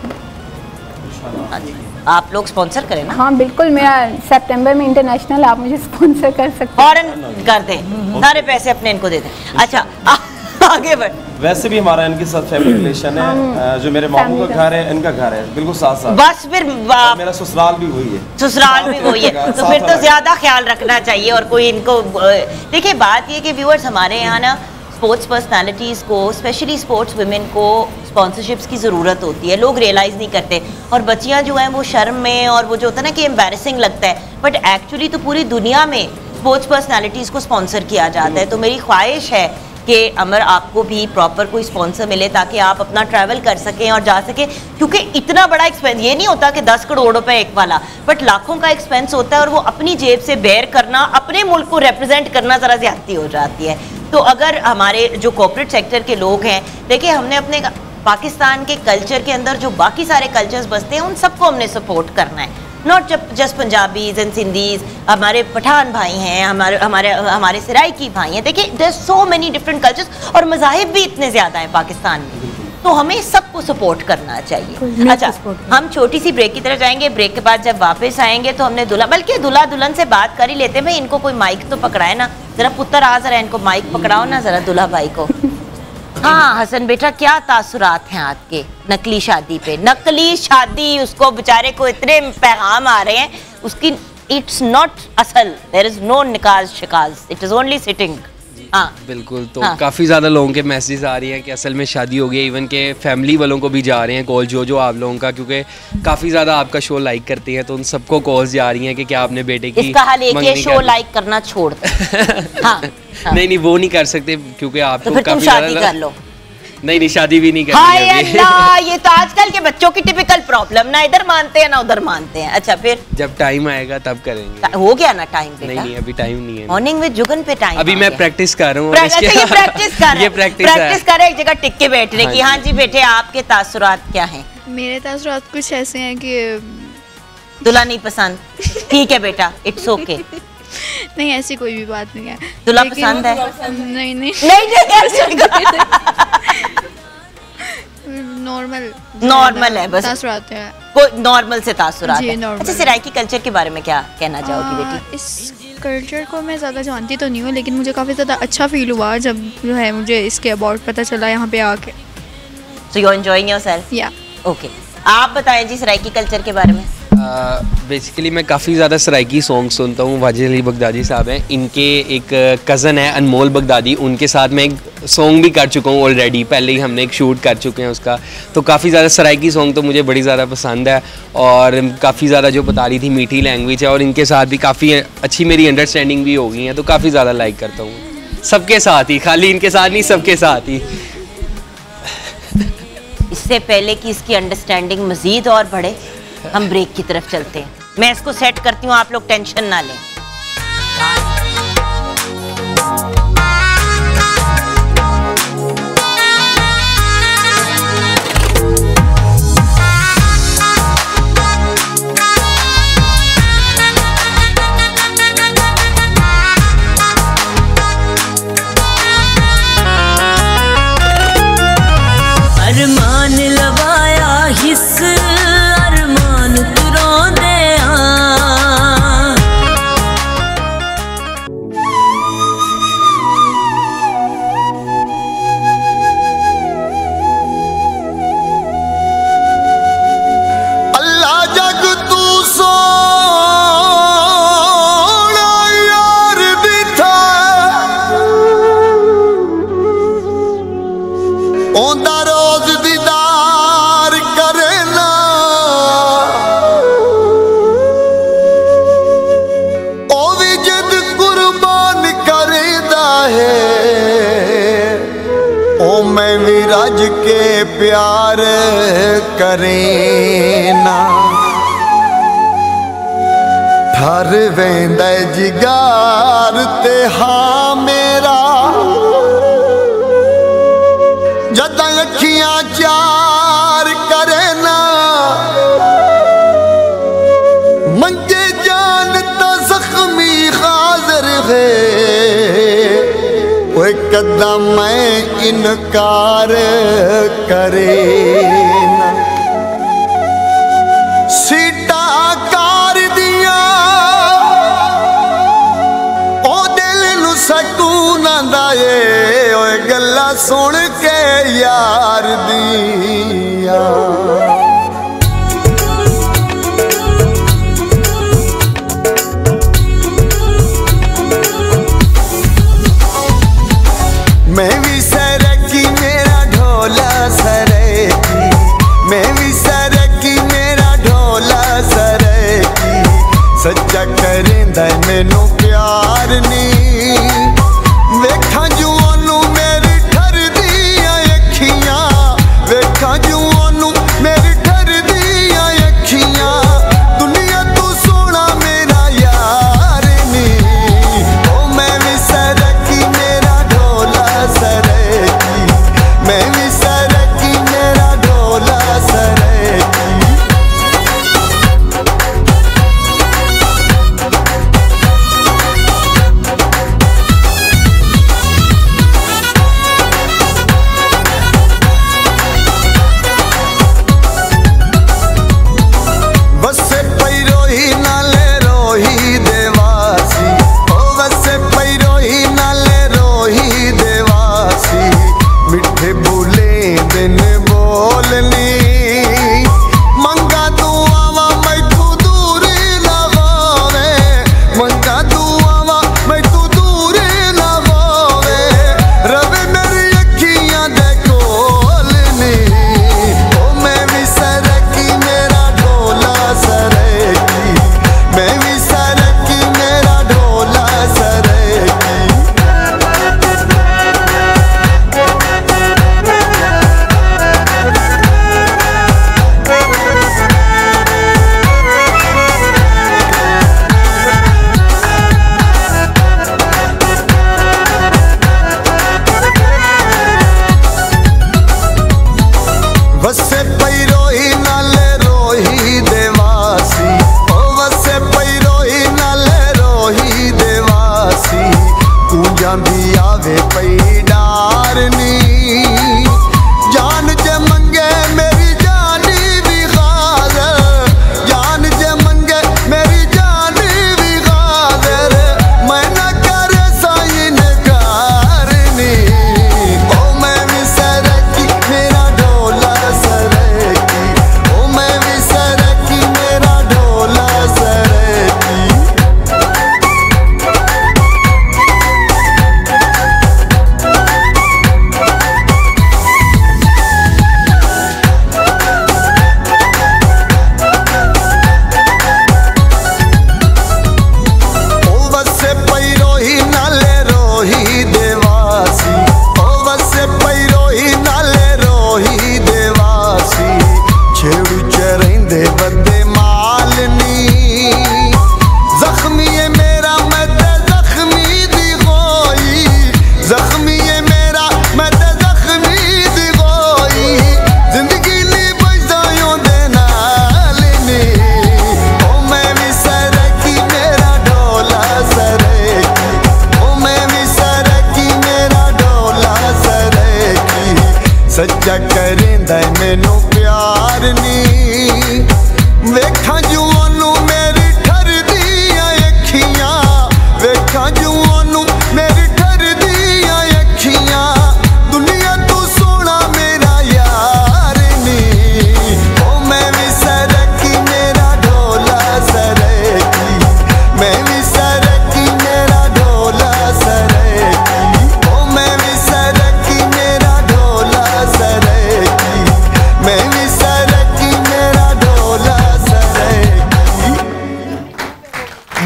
आप लोग स्पॉन्सर करें ना?
हाँ बिल्कुल, मेरा सितंबर में इंटरनेशनल, आप मुझे स्पॉन्सर कर सकते हैं।
फौरन कर दें, सारे पैसे अपने इनको दे दें। अच्छा आगे बढ़।
वैसे भी हमारा इनके साथ फैमिली रिलेशन है, जो मेरे मामू का घर है इनका घर है बिल्कुल साथ साथ।
बस फिर
मेरा ससुराल भी वही है।
ससुराल भी वही है, तो फिर तो ज्यादा ख्याल रखना चाहिए। और कोई इनको देखिए, बात ये कि व्यूअर्स हमारे यहाँ ना स्पोर्ट्स पर्सनालिटीज़ को, स्पेशली स्पोर्ट्स वुमेन को स्पॉन्सरशिप्स की ज़रूरत होती है। लोग रियलाइज़ नहीं करते, और बच्चियाँ जो हैं वो शर्म में, और वो जो होता है ना कि एम्बैरेसिंग लगता है, बट एक्चुअली तो पूरी दुनिया में स्पोर्ट्स पर्सनालिटीज़ को स्पॉन्सर किया जाता है। तो मेरी ख्वाहिश है कि अमर आपको भी प्रॉपर कोई स्पॉन्सर मिले ताकि आप अपना ट्रैवल कर सकें और जा सकें, क्योंकि इतना बड़ा एक्सपेंस ये नहीं होता कि 10 करोड़ रुपए एक वाला, बट लाखों का एक्सपेंस होता है, और वो अपनी जेब से बेयर करना, अपने मुल्क को रिप्रेजेंट करना ज़रा ज़्यादती हो जाती है। तो अगर हमारे जो कॉर्पोरेट सेक्टर के लोग हैं, देखिए हमने अपने पाकिस्तान के कल्चर के अंदर जो बाकी सारे कल्चर्स बसते हैं उन सबको हमने सपोर्ट करना है, not just Punjabis and Sindhis. हमारे पठान भाई हैं, हमारे सराइकी भाई हैं। देखिए there so many different cultures, और मज़ाहिब भी इतने ज़्यादा हैं पाकिस्तान में, तो हमें सबको सपोर्ट करना चाहिए। अच्छा, हम छोटी सी ब्रेक की तरफ जाएंगे। ब्रेक के बाद जब वापस आएंगे तो हमने दूल्हा दुल्हन से बात कर ही लेते हैं। भाई इनको कोई माइक तो पकड़ाए ना, जरा पुत्र आ, जरा इनको माइक पकड़ाओ ना जरा दूल्हा भाई को। हाँ हसन बेटा, क्या तासुरात हैं आपके नकली शादी पे? नकली शादी, उसको बेचारे को इतने पैगाम आ रहे हैं, उसकी इट्स नॉट असल, देयर इज नो निकाज शिकाज, इट इज ओनली सिटिंग।
बिल्कुल। तो काफ़ी ज़्यादा लोगों के मैसेज आ रही हैं कि असल में शादी हो गई, इवन के फैमिली वालों को भी जा रहे हैं कॉल, जो आप लोगों का, क्योंकि काफ़ी ज़्यादा आपका शो लाइक करती हैं, तो उन सबको कॉल्स जा रही हैं कि क्या आपने बेटे की
इसका हाल एक है, शो लाइक करना छोड़
नहीं वो नहीं कर सकते क्योंकि आपको
तो काफ़ी ज़्यादा कर लो।
नहीं शादी भी नहीं करनी।
हाय अल्लाह, ये तो आजकल के बच्चों की टिपिकल प्रॉब्लम, ना इधर मानते हैं ना उधर मानते हैं। अच्छा फिर
जब टाइम आएगा तब करेंगे।
हो गया ना टाइम पे?
नहीं अभी टाइम नहीं है।
मॉर्निंग विद जुगन पे टाइम
अभी मैं प्रैक्टिस कर रहा हूँ।
ये प्रैक्टिस कर एक जगह टिक के बैठने की। हाँ जी बेटे, आपके तासुरात क्या हैं?
मेरे तासुरात कुछ ऐसे हैं कि
दुल्हा नहीं पसंद। ठीक है बेटा, इट्स ओके।
नहीं ऐसी कोई भी बात नहीं है।
दुल्हा पसंद है?
नहीं
नॉर्मल है बस,
तासुरात है
कोई नॉर्मल से तासुरात है।
नॉर्मल।
अच्छा, सराइकी कल्चर के बारे में क्या कहना चाहोगी बेटी?
इस कल्चर को मैं ज़्यादा जानती तो नहीं हूँ, लेकिन मुझे काफ़ी ज़्यादा अच्छा फील हुआ जब जो है मुझे इसके अबाउट पता चला यहाँ पे आके।
So you're enjoying yourself?
Yeah.
Okay. आप बताएं जी सराइकी कल्चर के बारे में।
बेसिकली मैं काफ़ी ज़्यादा सराइकी सॉन्ग सुनता हूँ। वाजिद अली बगदादी साहब हैं, इनके एक कज़न है अनमोल बगदादी, उनके साथ मैं एक सॉन्ग भी कर चुका हूँ ऑलरेडी, पहले ही हमने एक शूट कर चुके हैं उसका। तो काफ़ी ज़्यादा सराइकी सॉन्ग तो मुझे बड़ी ज़्यादा पसंद है, और काफ़ी ज़्यादा जो बता रही थी मीठी लैंग्वेज है, और इनके साथ भी काफ़ी अच्छी मेरी अंडरस्टैंडिंग भी हो गई है, तो काफ़ी ज़्यादा लाइक करता हूँ सबके साथ ही, खाली इनके साथ नहीं सबके साथ ही।
इससे पहले कि इसकी अंडरस्टैंडिंग मजीद और बढ़े, हम ब्रेक की तरफ चलते हैं। मैं इसको सेट करती हूँ, आप लोग टेंशन ना लें।
अरमान लवाया हिस अरमान तुरों दे
अल्लाह जग तू सोना यार दिथा ओंदा रोज दीदार करना ओ भी जिद कुर्बान करदा है ओ मैं भी रज के प्यार करेना थर वेंदा जिगार ते हाँ मेरा जदा अखियां चार करे ना मंगे जान तो जख्मी हाजिर है वो कदम मैं इनकार करे ना सीटा कार दिया ओ दिल नू सकून आंदा ए ओए गल्ला सुन के यार दिया मैं भी सरकी मेरा ढोला सरकी मैं भी सरकी मेरा ढोला सरकी सच्चा करेंदा मैनू प्यार नी वेखा जुआनू मेरी ठर दिया अखियां वेखा जुआनू मेरी ठर दिया अखियां दुनिया तू सोना मेरा यार नी ओ मैं भी सरकी मेरा ढोला सरकी मैं भी सरकी मेरा ढोला सरकी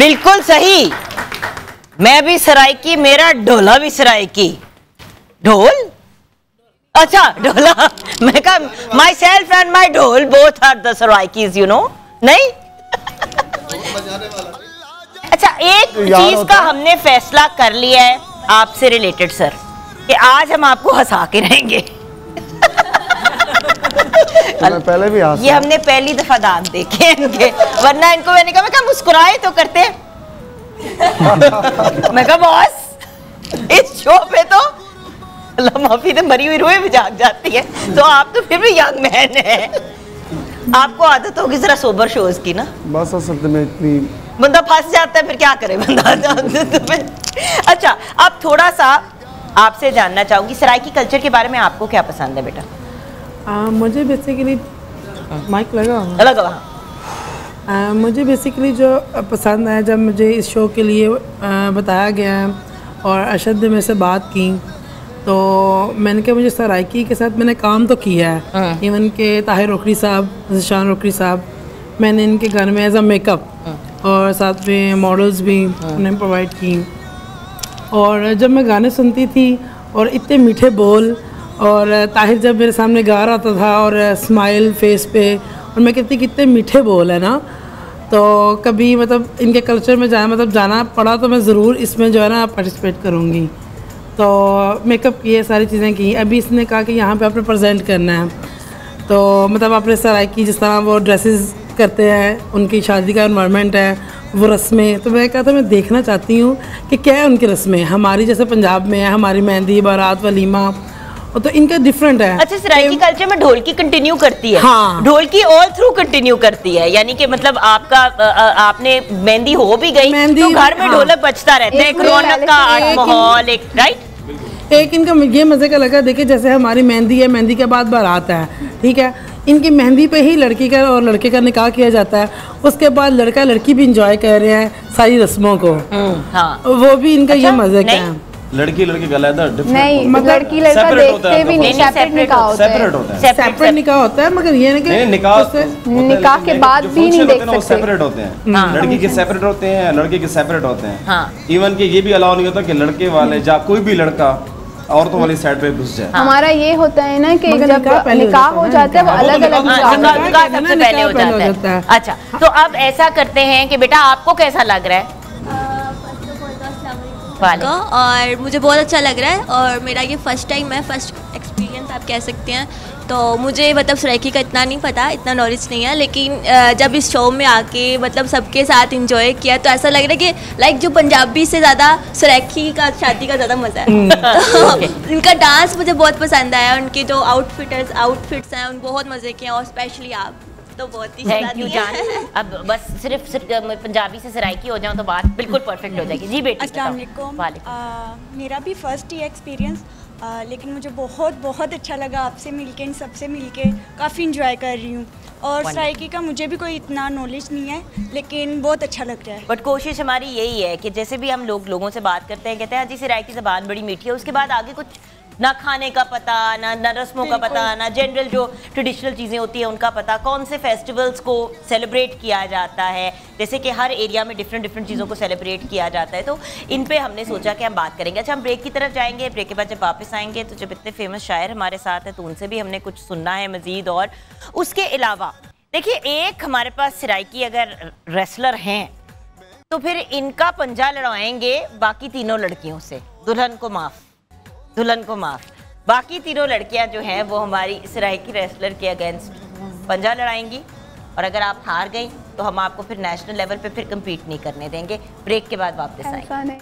बिल्कुल सही। मैं भी सराइकी, मेरा ढोला भी सराइकी। ढोल? अच्छा ढोला। मैं कहा my self and my dhol both are the Saraikis, you know. नहीं? अच्छा, एक चीज का हमने फैसला कर लिया है आपसे रिलेटेड सर, कि आज हम आपको हंसा के रहेंगे।
तो पहले भी
ये हमने पहली दफा दांत देखे इनके, वरना इनको मैंने कहा मुस्कुराए तो करते। मैं कहा बॉस इस शो पे तो अल्लाह माफी दे मरी हुई रूहें भी जाग जाती है, तो आप तो फिर भी यंग मैन है। आपको आदत होगी जरा सोबर शोज की ना।
बस असल में इतनी
बंदा फंस जाता है, फिर क्या करे बंदा। अच्छा, अब थोड़ा सा आपसे जानना चाहूंगी सराइकी कल्चर के बारे में, आपको क्या पसंद है बेटा?
मुझे बेसिकली माइक
लगा
मुझे बेसिकली जो पसंद है, जब मुझे इस शो के लिए बताया गया और अरशद ने मेरे से बात की, तो मैंने कहा मुझे सराइकी के साथ मैंने काम तो किया है। इवन के ताहिर रोकड़ी साहब, शान रोकड़ी साहब, मैंने इनके घर में एज अ मेकअप और साथ में मॉडल्स भी उन्हें प्रोवाइड की। और जब मैं गाने सुनती थी और इतने मीठे बोल, और ताहिर जब मेरे सामने गा रहा था और स्माइल फेस पे, और मैं कहती कितने मीठे बोल है ना, तो कभी मतलब इनके कल्चर में जाना पड़ा तो मैं ज़रूर इसमें जो है ना पार्टिसिपेट करूँगी। तो मेकअप किए, सारी चीज़ें की। अभी इसने कहा कि यहाँ पे आपने प्रेजेंट करना है, तो मतलब आपने सराइकी जिस तरह वो ड्रेसेस करते हैं, उनकी शादी का एनवायरनमेंट है, वो रस्में, तो मैं कहा था मैं देखना चाहती हूँ कि क्या है उनकी रस्में। हमारी जैसे पंजाब में है हमारी मेहंदी, बारात, वलीमा, तो इनका डिफरेंट है।
अच्छा, सराइकी कल्चर में ढोल की कंटिन्यू करती है।
हाँ।
ढोल की ऑल थ्रू कंटिन्यू करती है, यानी कि मतलब आपका आपने मेहंदी हो भी गई तो घर में ढोलक बजता रहता है, एक रौनक का माहौल, एक राइट।
एक इनका ये मजे का लगा, देखिए जैसे हमारी मेहंदी है, मेहंदी के बाद बारात है, ठीक है, इनकी मेहंदी पे ही लड़की का और लड़के का निकाह किया जाता है। उसके बाद लड़का लड़की भी इंजॉय कर रहे हैं सारी रस्मों को।
हाँ।
वो भी इनका ये मजे का है।
लड़की लड़की का अलग
नहीं, लड़की लड़का देखते भी नहीं, सेपरेट निकाह होता है।
सेपरेट निकाह होता है, मगर ये
निकाह के बाद भी नहीं देख सकते।
सेपरेट होते हैं, लड़की के सेपरेट होते हैं, लड़के के सेपरेट होते हैं। इवन के ये भी अलाउ नहीं होता कि लड़के वाले या कोई भी लड़का औरतों वाली साइड पे घुस जाए।
हमारा ये होता है ना कि जब निकाह हो जाता है वो अलग अलग
सबसे पहले हो जाता है। अच्छा, तो अब ऐसा करते हैं कि बेटा आपको कैसा लग रहा है?
और मुझे बहुत अच्छा लग रहा है, और मेरा ये फर्स्ट टाइम है, फर्स्ट एक्सपीरियंस आप कह सकते हैं। तो मुझे मतलब सराइकी का इतना नहीं पता, इतना नॉलेज नहीं है, लेकिन जब इस शो में आके मतलब सबके साथ एंजॉय किया तो ऐसा लग रहा है कि लाइक जो पंजाबी से ज़्यादा सराइकी का शादी का ज़्यादा मज़ा है। तो इनका डांस मुझे बहुत पसंद आया, उनके जो आउटफिट्स हैं उन बहुत मज़े किए, और स्पेशली आप तो बहुत ही
थैंक यू जान। अब बस सिर्फ पंजाबी से सराइकी हो जाऊं तो बात बिल्कुल परफेक्ट हो जाएगी। जी बेटी।
अस्सलाम वालेकुम। मेरा भी फर्स्ट ही एक्सपीरियंस, लेकिन मुझे बहुत बहुत अच्छा लगा आपसे मिलके, इन सबसे मिलके काफ़ी इंजॉय कर रही हूँ। और सराइकी का मुझे भी कोई इतना नॉलेज नहीं है, लेकिन बहुत अच्छा लग रहा है।
बट कोशिश हमारी यही है कि जैसे भी हम लोगों से बात करते हैं, कहते हैं जी सराइकी ज़बान बड़ी मीठी है, उसके बाद आगे कुछ ना खाने का पता, ना रस्मों का पता, ना जनरल जो ट्रेडिशनल चीज़ें होती हैं उनका पता, कौन से फेस्टिवल्स को सेलिब्रेट किया जाता है, जैसे कि हर एरिया में डिफरेंट चीज़ों को सेलिब्रेट किया जाता है। तो इन पे हमने सोचा कि हम बात करेंगे। अच्छा, हम ब्रेक की तरफ जाएंगे, ब्रेक के बाद जब वापस आएंगे तो जब इतने फेमस शायर हमारे साथ हैं तो उनसे भी हमने कुछ सुनना है मज़ीद। और उसके अलावा देखिए, एक हमारे पास सराइकी अगर रेसलर हैं तो फिर इनका पंजा लड़वाएंगे बाकी तीनों लड़कियों से। दुल्हन को माफ, बाकी तीनों लड़कियां जो हैं वो हमारी सराइकी रेसलर के अगेंस्ट पंजा लड़ाएंगी, और अगर आप हार गई तो हम आपको फिर नेशनल लेवल पे फिर कम्पीट नहीं करने देंगे। ब्रेक के बाद वापस आएंगे।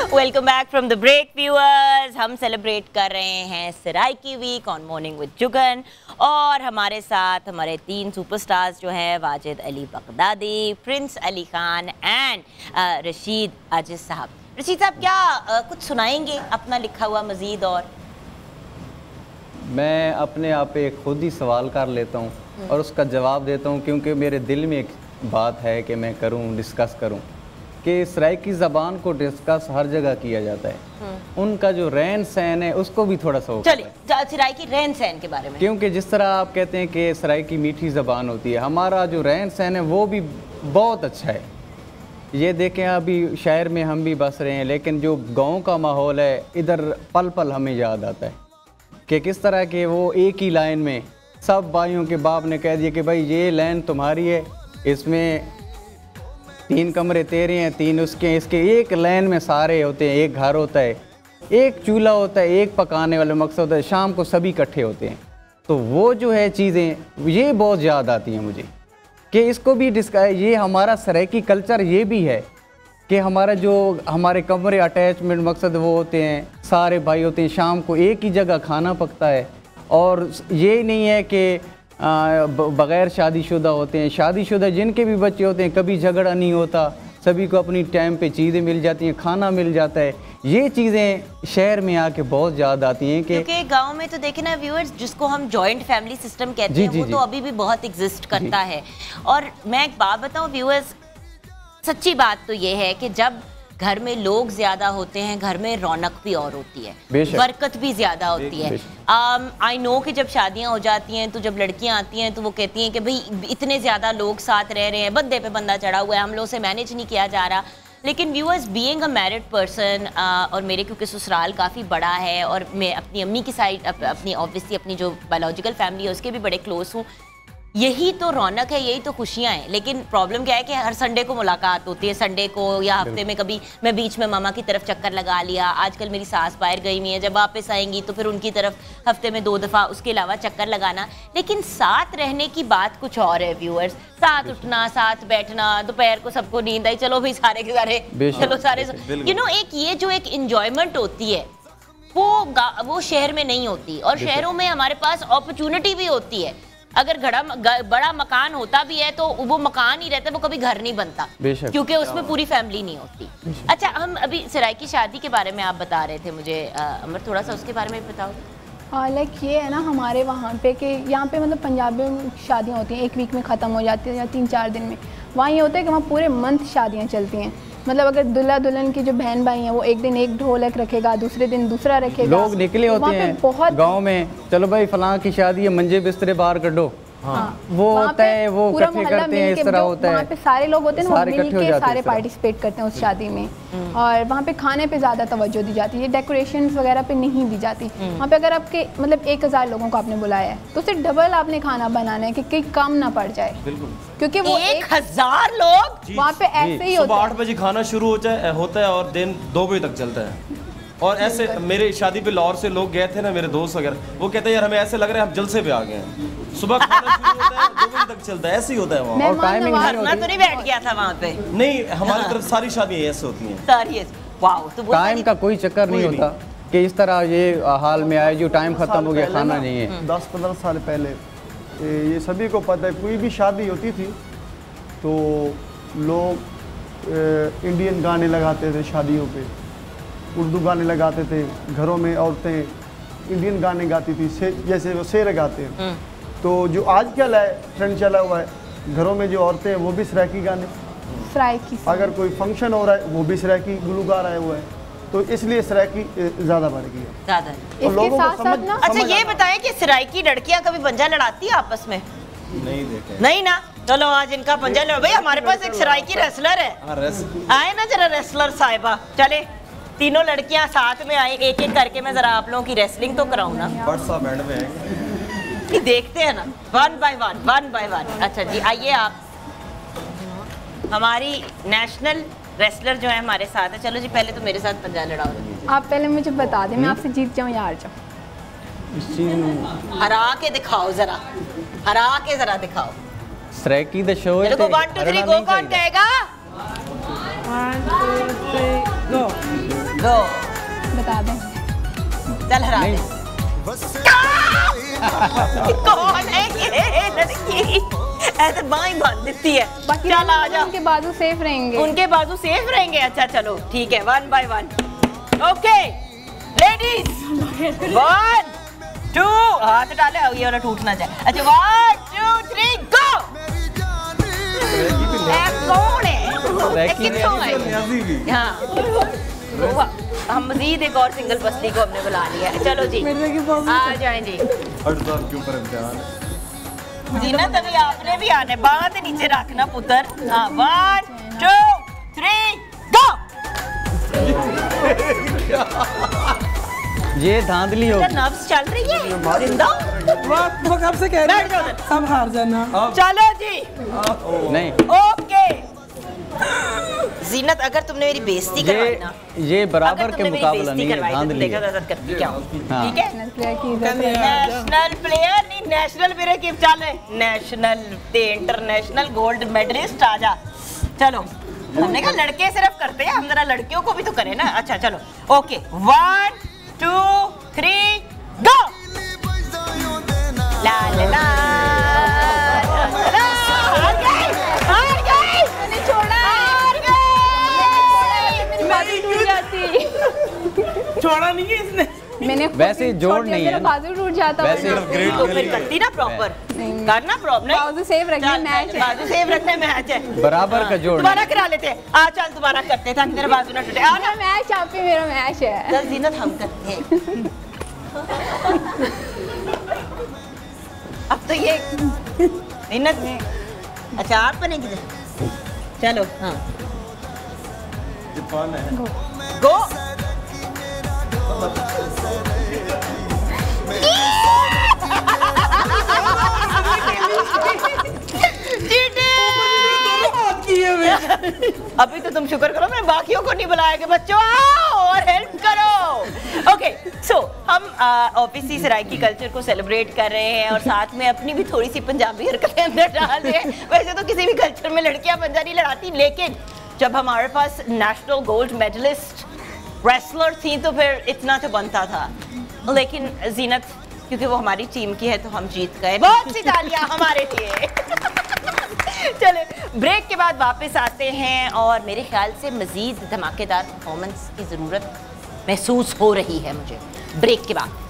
Welcome back from the break viewers. हम सेलिब्रेट कर रहे हैं Saraiki week on morning with Juggun और हमारे साथ हमारे 3 सुपरस्टार्स जो हैं वाजिद अली बगदादी, प्रिंस अली खान एंड रशीद आजिज साहब। रशीद साहब क्या कुछ सुनाएंगे अपना लिखा हुआ मजीद? और
मैं अपने आप पे खुद ही सवाल कर लेता हूँ और उसका जवाब देता हूँ, क्योंकि मेरे दिल में एक बात है कि मैं करूँ, डिस्कस करूँ कि सराइकी ज़बान को डिस्कस हर जगह किया जाता है। उनका जो रहन सहन है उसको भी थोड़ा सा
चलिए सराइकी रहन सहन के बारे में,
क्योंकि जिस तरह आप कहते हैं कि सराइकी मीठी ज़बान होती है, हमारा जो रहन सहन है वो भी बहुत अच्छा है। ये देखें अभी शहर में हम भी बस रहे हैं, लेकिन जो गाँव का माहौल है इधर पल पल हमें याद आता है कि किस तरह के वो एक ही लाइन में सब भाइयों के बाप ने कह दिया कि भाई ये लाइन तुम्हारी है, इसमें 3 कमरे तेरे हैं, 3 उसके, इसके एक लाइन में सारे होते हैं, एक घर होता है, एक चूल्हा होता है, एक पकाने वाला मकसद होता है, शाम को सभी इकट्ठे होते हैं। तो वो जो है चीज़ें ये बहुत याद आती हैं मुझे कि इसको भी ये हमारा सराइकी कल्चर ये भी है कि हमारा जो हमारे कमरे अटैचमेंट मकसद वो होते हैं, सारे भाई होते हैं, शाम को एक ही जगह खाना पकता है। और ये नहीं है कि बग़ैर शादीशुदा होते हैं, शादीशुदा जिनके भी बच्चे होते हैं कभी झगड़ा नहीं होता, सभी को अपनी टाइम पे चीज़ें मिल जाती हैं, खाना मिल जाता है। ये चीज़ें शहर में आके बहुत याद आती हैं कि
क्योंकि गांव में तो देखें ना व्यूअर्स, जिसको हम जॉइंट फैमिली सिस्टम कहते हैं वो तो अभी भी बहुत एग्जिस्ट करता है। और मैं एक बात बताऊं व्यूअर्स, सच्ची बात तो ये है कि जब घर में लोग ज्यादा होते हैं घर में रौनक भी और होती है, बरकत भी ज्यादा होती है। आई नो कि जब शादियां हो जाती हैं तो जब लड़कियां आती हैं तो वो कहती हैं कि भाई इतने ज्यादा लोग साथ रह रहे हैं, बंदे पे बंदा चढ़ा हुआ है, हम लोग से मैनेज नहीं किया जा रहा। लेकिन viewers, being a married person और मेरे क्योंकि ससुराल काफ़ी बड़ा है और मैं अपनी अम्मी की साइड अपनी ऑब्वियसली अपनी जो बायोलॉजिकल फैमिली है उसके भी बड़े क्लोज हूँ। यही तो रौनक है, यही तो खुशियाँ हैं। लेकिन प्रॉब्लम क्या है कि हर संडे को मुलाकात होती है, संडे को या हफ्ते में कभी मैं बीच में मामा की तरफ चक्कर लगा लिया। आजकल मेरी सास बाहर गई हुई है, जब वापस आएंगी तो फिर उनकी तरफ हफ्ते में 2 दफ़ा, उसके अलावा चक्कर लगाना। लेकिन साथ रहने की बात कुछ और है व्यूअर्स, साथ उठना, साथ बैठना, दोपहर को सबको नींद आई, चलो भाई सारे के सारे चलो सारे, यू नो, एक ये जो एक इंजॉयमेंट होती है वो शहर में नहीं होती। और शहरों में हमारे पास अपॉर्चुनिटी भी होती है, अगर बड़ा मकान होता भी है तो वो मकान ही रहता है, वो कभी घर नहीं बनता क्योंकि उसमें पूरी फैमिली नहीं होती। अच्छा, हम अभी सराइकी शादी के बारे में आप बता रहे थे मुझे, अमर थोड़ा सा उसके बारे में बताओ।
लाइक ये है ना हमारे वहाँ पे कि यहाँ पे मतलब पंजाबी में शादियाँ होती हैं 1 वीक में ख़त्म हो जाती है या 3-4 दिन में। वहाँ ये होता है कि वहाँ पूरे मंथ शादियाँ चलती हैं। मतलब अगर दुल्हा दुल्हन की जो बहन भाई हैं वो एक दिन एक ढोलक रखेगा, दूसरे दिन दूसरा रखेगा।
लोग निकले होते हैं बहुत गांव में, चलो भाई फलां की शादी है, मंजे बिस्तरे बाहर कढो, वो होता है, वो इकट्ठे करते हैं, इस तरह होता है।
वहाँ पे सारे लोग होते हैं ना, मिल के सारे पार्टिसिपेट करते हैं उस शादी में। और वहाँ पे खाने पे ज़्यादा तवज्जो दी जाती है, डेकोरेशंस वगैरह पे नहीं दी जाती। वहाँ पे अगर आपके मतलब 1000 लोगों को आपने बुलाया है तो सिर्फ डबल आपने खाना बनाना है कि कहीं कम ना पड़ जाए, क्योंकि वो
1000 लोग
वहाँ पे ऐसे ही होता है।
8 बजे खाना शुरू होता है और दिन 2 बजे तक चलता है। और ऐसे मेरे शादी पे लाहौर से लोग गए थे ना, मेरे दोस्त वगैरह, वो कहते हैं यार हमें ऐसे लग रहा है हम जलसे पे आ गए हैं। सुबह खाना शुरू होता है 2 बजे तक चलता है, ऐसे ही होता है वहाँ।
और टाइमिंग तो नहीं बैठ गया था वहाँ पे।
नहीं, हमारी तरफ सारी शादियाँ ऐसे होती हैं,
सारी। वाओ, तो
टाइम का कोई चक्कर नहीं होता कि इस तरह ये हाल में आए जो टाइम खत्म हो गया, खाना नहीं है।
10-15 साल पहले ये सभी को पता है, कोई भी शादी होती थी तो लोग इंडियन गाने लगाते थे शादियों पे, उर्दू गाने लगाते थे, घरों में औरतें इंडियन गाने गाती थी, जैसे वो शेर गाते हैं। तो जो आज क्या ट्रेंड चला हुआ है, घरों में जो औरतें हैं वो भी सराइकी गाने, अगर कोई फंक्शन हो रहा है वो भी सराइकी गुलूगार आए हुए हैं, तो इसलिए सराइकी ज़्यादा बढ़ गई है ज़्यादा।
इसके साथ-साथ ना, अच्छा ये बताएं कि सराइकी लड़कियां कभी पंजा लड़ाती है आपस में?
नहीं देखे,
नहीं ना। चलो आज इनका पंजा लड़ भाई, हमारे पास एक सराइकी रेसलर है, आए ना जरा रेसलर साहिबा, चले तीनों लड़कियां साथ में आए, एक एक करके मैं जरा आप लोगों की रेसलिंग तो कराऊं ना।
बैंड में है,
देखते हैं ना, 1 बाय 1। अच्छा जी, आइए आप, हमारी नेशनल रेसलर जो है हमारे साथ है। चलो जी, पहले तो मेरे साथ पंजा लड़ाओ।
आप पहले मुझे बता दें, मैं आपसे जीत जाऊं या हार जाऊं?
हरा के दिखाओ जरा, हरा के जरा दिखाओ।
सराइकी द शो है,
1 2 3 गो, कौन कहेगा?
1 2 3 गो।
गो
बता दें।
चल हरा दे। कौन है ये लड़की? ऐसे बाई बांध देती है।
बाकी
चल आ जा।
उनके बाजू सेफ रहेंगे।
उनके बाजू सेफ रहेंगे। अच्छा चलो ठीक है, 1 by 1। ओके लेडीज, 1 2 हाथ डाले, ये वाला टूटना चाहिए। अच्छा 1 2 3 गो। कौन है? कितों है? हाँ हम मजीद एक और सिंगल पसली को हमने बुला लिया है। चलो जी आ जाएं जी। जीनत अभी आपने भी आने, बांध नीचे रखना पुत्र। हाँ 1 2 3 गो।
ये धांधली हो।
नर्व्स चल रही है जिंदा।
वो कब से कह रहे हैं सब हार जाना।
चलो जी
नहीं
ओके। जीनत अगर तुमने मेरी बेइज्जती करवाई ना,
ये बराबर के मुकाबला नहीं है, धांधली
देखा था करती क्या होगी।
हाँ।
ठीक है नेशनल प्लेयर नहीं, नेशनल प्लेयर की चले, नेशनल ते इंटरनेशनल गोल्ड मेडलिस्ट आ जा। चलो हमने कहा लड़के सिर्फ करते हैं, हम जरा लड़कियों को भी तो करें ना। अच्छा चलो ओके 1 2 3 गो। ला ला ला
छोड़ा नहीं है इसने। मैंने
वैसे जोड़ नहीं है,
बाजू टूट जाता
वैसे
तो फिर करती ना प्रॉपर करना प्रॉपर।
बाजू सेफ रखना मैच है,
बाजू सेफ रखना मैच है,
बराबर का जोड़।
दोबारा करा लेते हैं। आ चल दोबारा करते हैं ताकि तेरा बाजू ना टूटे। आ ना
मैच आप पे मेरा मैच है।
चल जीनत हम करते हैं। अब तो ये जीनत में अच्छा आप बनेगी। चलो हाँ गो। अभी तो तुम शुक्र करो मैं बाकियों को नहीं बुलाया कि बच्चों आओ और हेल्प करो। ओके सो हम ऑब्वियसली सराइकी कल्चर को सेलिब्रेट कर रहे हैं और साथ में अपनी भी थोड़ी सी पंजाबी हरकतें अंदर डाल रहे हैं। वैसे तो किसी भी कल्चर में लड़कियां पंजा नहीं लड़ाती, लेकिन जब हमारे पास नेशनल गोल्ड मेडलिस्ट रेसलर थी तो फिर इतना तो बनता था। लेकिन जीनत क्योंकि वो हमारी टीम की है तो हम जीत गए। बहुत सी तालियां हमारे लिए। चले ब्रेक के बाद वापस आते हैं और मेरे ख्याल से मजीद धमाकेदार परफॉर्मेंस की ज़रूरत महसूस हो रही है मुझे ब्रेक के बाद।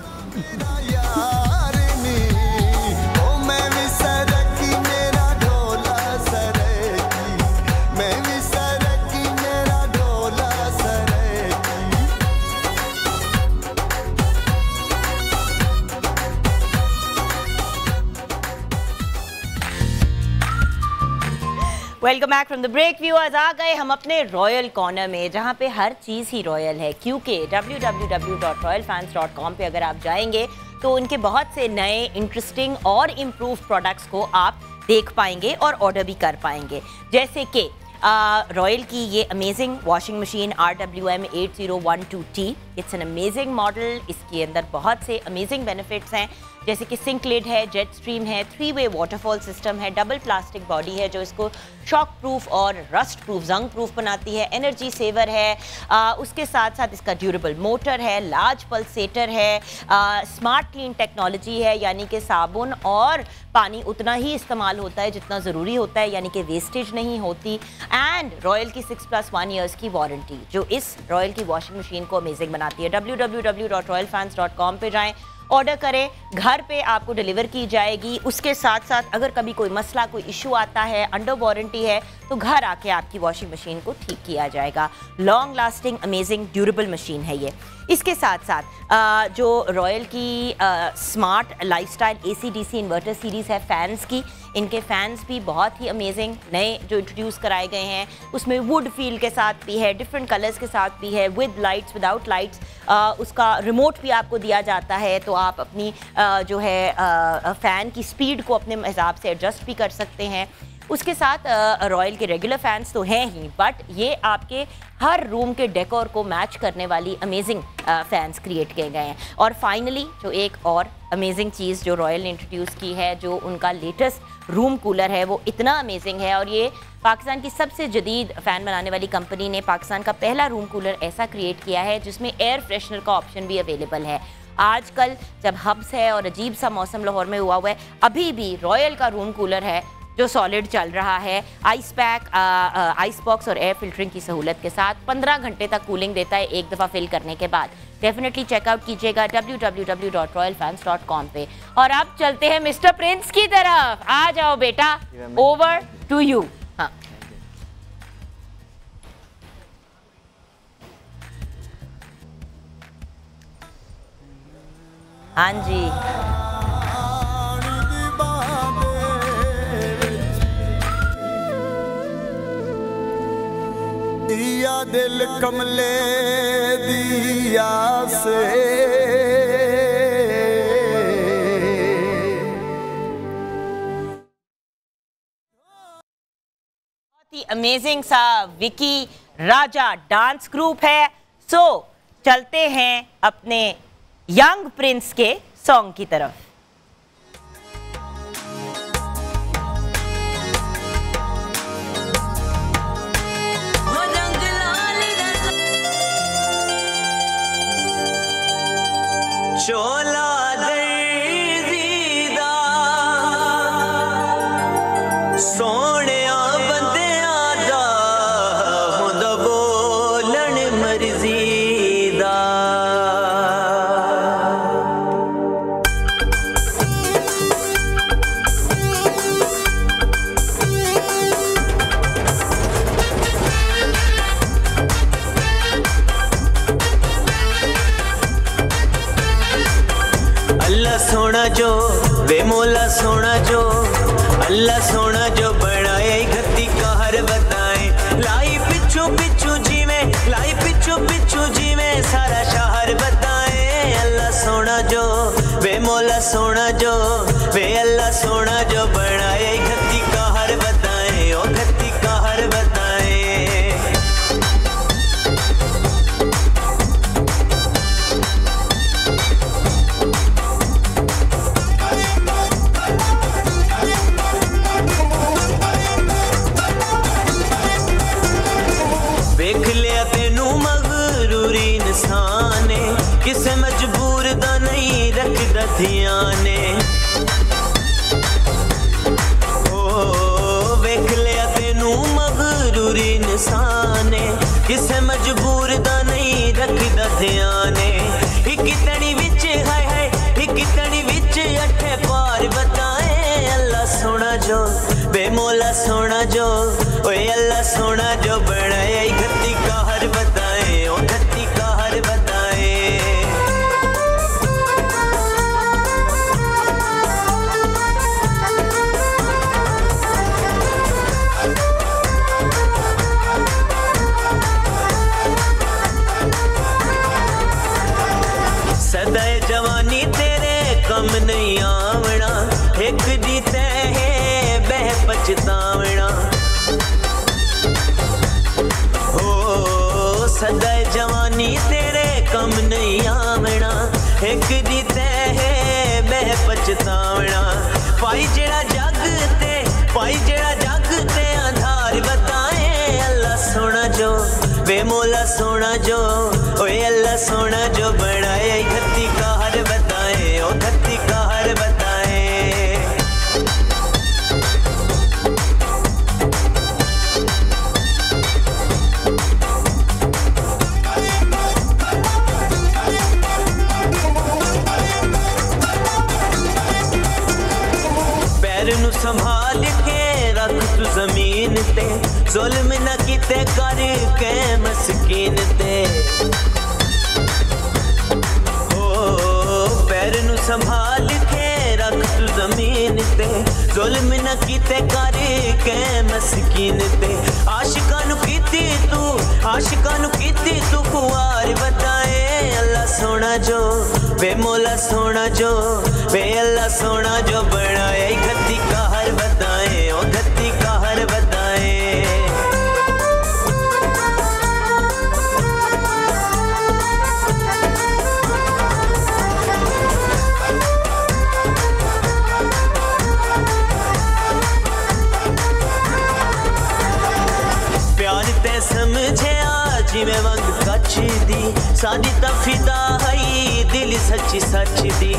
Welcome back from the break. Viewers आ गए हम अपने रॉयल कॉर्नर में जहाँ पे हर चीज़ ही रॉयल है, क्योंकि www.royalfans.com पे अगर आप जाएंगे तो उनके बहुत से नए इंटरेस्टिंग और इम्प्रूव प्रोडक्ट्स को आप देख पाएंगे और ऑर्डर भी कर पाएंगे। जैसे कि रॉयल की ये amazing washing machine RWM 8012T, it's an amazing model. इसके अंदर बहुत से अमेजिंग बेनिफिट्स हैं जैसे कि सिंक लिड है, जेट स्ट्रीम है, 3-वे वाटरफॉल सिस्टम है, डबल प्लास्टिक बॉडी है जो इसको शॉक प्रूफ और रस्ट प्रूफ, जंग प्रूफ बनाती है, एनर्जी सेवर है, उसके साथ साथ इसका ड्यूरेबल मोटर है, लार्ज पल्सेटर है, स्मार्ट क्लीन टेक्नोलॉजी है, यानी कि साबुन और पानी उतना ही इस्तेमाल होता है जितना ज़रूरी होता है, यानी कि वेस्टेज नहीं होती। एंड रॉयल की 6+1 ईयर्स की वारंटी जो इस रॉयल की वॉशिंग मशीन को अमेजिंग बनाती है। www.royalfans.com पे जाएं, ऑर्डर करें, घर पे आपको डिलीवर की जाएगी। उसके साथ साथ अगर कभी कोई मसला, कोई इशू आता है, अंडर वारंटी है, तो घर आके आपकी वॉशिंग मशीन को ठीक किया जाएगा। Long lasting amazing durable machine है ये। इसके साथ साथ जो रॉयल की smart lifestyle AC/DC inverter series है फैंस की, इनके फैंस भी बहुत ही अमेजिंग नए जो इंट्रोड्यूस कराए गए हैं। उसमें वुड फील के साथ भी है, डिफरेंट कलर्स के साथ भी है, विद लाइट्स, विदाउट लाइट्स। उसका रिमोट भी आपको दिया जाता है, तो आप अपनी जो है फ़ैन की स्पीड को अपने हिसाब से एडजस्ट भी कर सकते हैं। उसके साथ रॉयल के रेगुलर फैंस तो हैं ही, बट ये आपके हर रूम के डेकोर को मैच करने वाली अमेजिंग फैंस क्रिएट किए गए हैं। और फाइनली जो एक और अमेजिंग चीज़ जो रॉयल ने इंट्रोड्यूस की है, जो उनका लेटेस्ट रूम कूलर है, वो इतना अमेजिंग है और ये पाकिस्तान की सबसे जदीद फ़ैन बनाने वाली कंपनी ने पाकिस्तान का पहला रूम कूलर ऐसा क्रिएट किया है जिसमें एयर फ्रेशनर का ऑप्शन भी अवेलेबल है। आजकल जब हब्स है और अजीब सा मौसम लाहौर में हुआ हुआ है, अभी भी रॉयल का रूम कूलर है जो सॉलिड चल रहा है, आइस पैक, आइस बॉक्स और एयर फिल्टरिंग की सहूलत के साथ 15 घंटे तक कूलिंग देता है एक दफ़ा फिल करने के बाद। डेफिनेटली चेकआउट कीजिएगा www.royalfans.com पे। और अब चलते हैं मिस्टर प्रिंस की तरफ। आ जाओ बेटा, ओवर टू यू। हाँ हाँ जी,
दिया दिल कमले दिया से
बहुत ही अमेजिंग सा विकी राजा डांस ग्रुप है। सो चलते हैं अपने यंग प्रिंस के सॉन्ग की तरफ।
चोला दर्जीदा सोने बंदे दा हुंदा बोलन मर्जीदा। अल्लाह सोना जो वे मौला सोना जो, अल्लाह सोना जो बनाए गति कहर बताए। लाई पिछू पिछू जी में, लाई पिछू पिछू जी में सारा शहर बताए। अल्लाह सोना जो वे मौला सोना जो, वे अल्लाह सोना जो बनाए गति कहर बताए, ओ गति कहर बताए। वेख लिया तेनू मगरूरी इंसान किसे मजबूर दा नहीं रखदा ध्यान। ओ वेख लिया तेनू मगरूरी इंसान किसे मजबूर दा नहीं रखदा ध्यान। एक तनी विच हाय हाय, एक तनी विच अठे पार बताए। अल्लाह सोना जो बेमौला सोना जो, ओए अल्लाह सोना जो बनाए गति कहर बताए, ओ गति कहर बताए। सदाए जवानी तेरे कम नहीं आवना, एक जीते है बह पछतावना। हो सदाए जवानी तेरे कम नहीं आवना, एक जीते है बह पछतावना। पाई जेड़ा जग ते, पाई जेड़ा जग ते आधार बताए। अल्लाह सोना जो वे मौला सोना जो, ओए अल्लाह सोना जो बनाए गति कहर बताए, ओ गति कहर बताए। पैर नू संभाल के रख तू जमीन ते, जुल्म न किते कर के मस्कीन ते। पैर नू संभाल के रख तू जमीन ते, जुल्म न किते कर के मस्कीन ते। आशिकां नू कीती तू, आशिकां नू कीती तू खुआर बताए। अल्लाह सोना जो वे मौला सोना जो, वे अल्लाह सोना जो बनाए गति कहर बताए, ओ गति कहर बताए। कच दी सादी ता फिदा है दिल सच्ची सच दी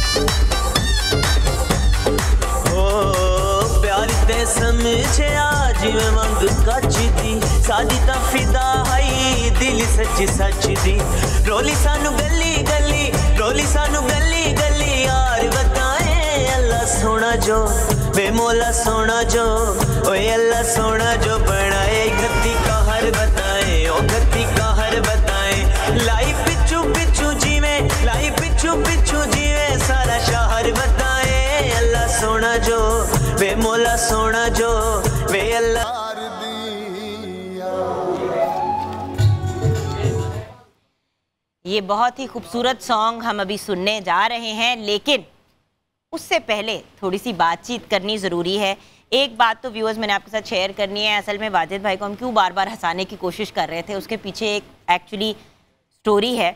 ओ प्यार ते समझे आज मैं मंग कच दी सादी ता फिदा है दिल सच्ची सच दी रोली सानू गली गली रोली सानू गली गली यार बताए अल्लाह सोना जो वे मौला सोना जो ओए अल्लाह सोना जो बनाए गति का हर बताए ओ गति का हर बताए लाई पिछू पिछू जीवे लाई पिछू पिछू जीवे सारा शहर बताए अल्लाह सोना जो वे मौला सोना जो वे अल्लाह
ये बहुत ही खूबसूरत सॉन्ग हम अभी सुनने जा रहे हैं, लेकिन उससे पहले थोड़ी सी बातचीत करनी ज़रूरी है। एक बात तो व्यूअर्स मैंने आपके साथ शेयर करनी है। असल में वाजिद भाई को हम क्यों बार बार हंसाने की कोशिश कर रहे थे, उसके पीछे एक एक्चुअली स्टोरी है।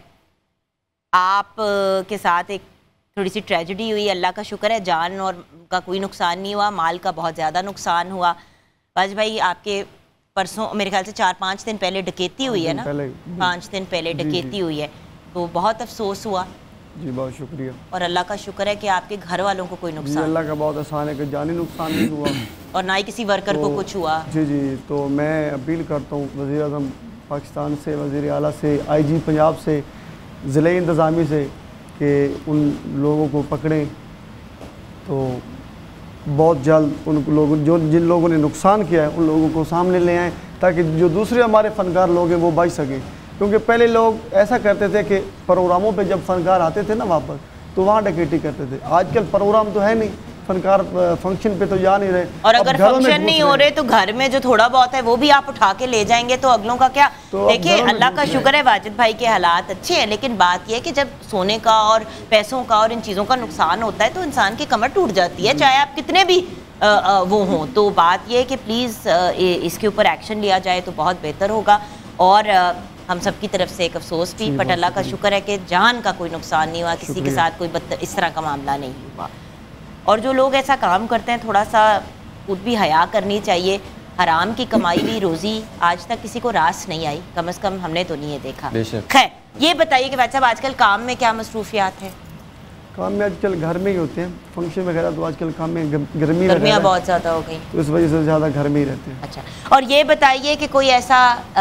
आप के साथ एक थोड़ी सी ट्रेजेडी हुई, अल्लाह का शुक्र है जान और का कोई नुकसान नहीं हुआ, माल का बहुत ज़्यादा नुकसान हुआ। वाजिद भाई आपके परसों मेरे ख्याल से 4-5 दिन पहले डकैती हुई है ना, 5 दिन पहले डकैती हुई है, तो बहुत अफसोस हुआ।
जी बहुत शुक्रिया।
और अल्लाह का शुक्र है कि आपके घर वालों को कोई नुकसान,
अल्लाह का बहुत आसान है कि जानी नुकसान नहीं हुआ
और ना ही किसी वर्कर को कुछ हुआ।
जी जी, तो मैं अपील करता हूँ वज़ीर आज़म पाकिस्तान से, वज़ीर आला से, IG पंजाब से, ज़िला इंतज़ामी से कि उन लोगों को पकड़ें तो बहुत जल्द उन लोगों जिन लोगों ने नुकसान किया है उन लोगों को सामने ले आएँ, ताकि जो दूसरे हमारे फ़नकार लोग हैं वो बच सकें। क्योंकि पहले लोग ऐसा करते थे कि प्रोग्रामों पे जब फ़नकार आते थे ना वापस, तो वहाँ डकैती करते थे। आजकल प्रोग्राम तो है नहीं, फ़नकार फंक्शन पे तो जा नहीं रहे,
और अगर फंक्शन नहीं हो रहे तो घर में जो थोड़ा बहुत है वो भी आप उठा के ले जाएंगे, तो अगलों का क्या।
तो
देखिए अल्लाह का शुक्र है वाजिद भाई के हालात अच्छे हैं, लेकिन बात यह है कि जब सोने का और पैसों का और इन चीज़ों का नुकसान होता है तो इंसान की कमर टूट जाती है, चाहे आप कितने भी वो हों। तो बात यह है कि प्लीज़ इसके ऊपर एक्शन लिया जाए तो बहुत बेहतर होगा। और हम सब की तरफ से एक अफसोस भी, बट अल्लाह का शुक्र है कि जान का कोई नुकसान नहीं हुआ, किसी के साथ कोई इस तरह का मामला नहीं हुआ। और जो लोग ऐसा काम करते हैं थोड़ा सा खुद भी हया करनी चाहिए। हराम की कमाई हुई रोज़ी आज तक किसी को रास नहीं आई, कम से कम हमने तो नहीं ये देखा। खैर ये बताइए कि भाई साहब आजकल काम में क्या मसरूफियात है?
काम में आजकल घर में ही होते हैं, फंक्शन वगैरह तो आजकल काम में
गर्मियाँ बहुत ज़्यादा हो गई
तो इस वजह से ज़्यादा घर में ही रहते हैं।
अच्छा, और ये बताइए कि कोई ऐसा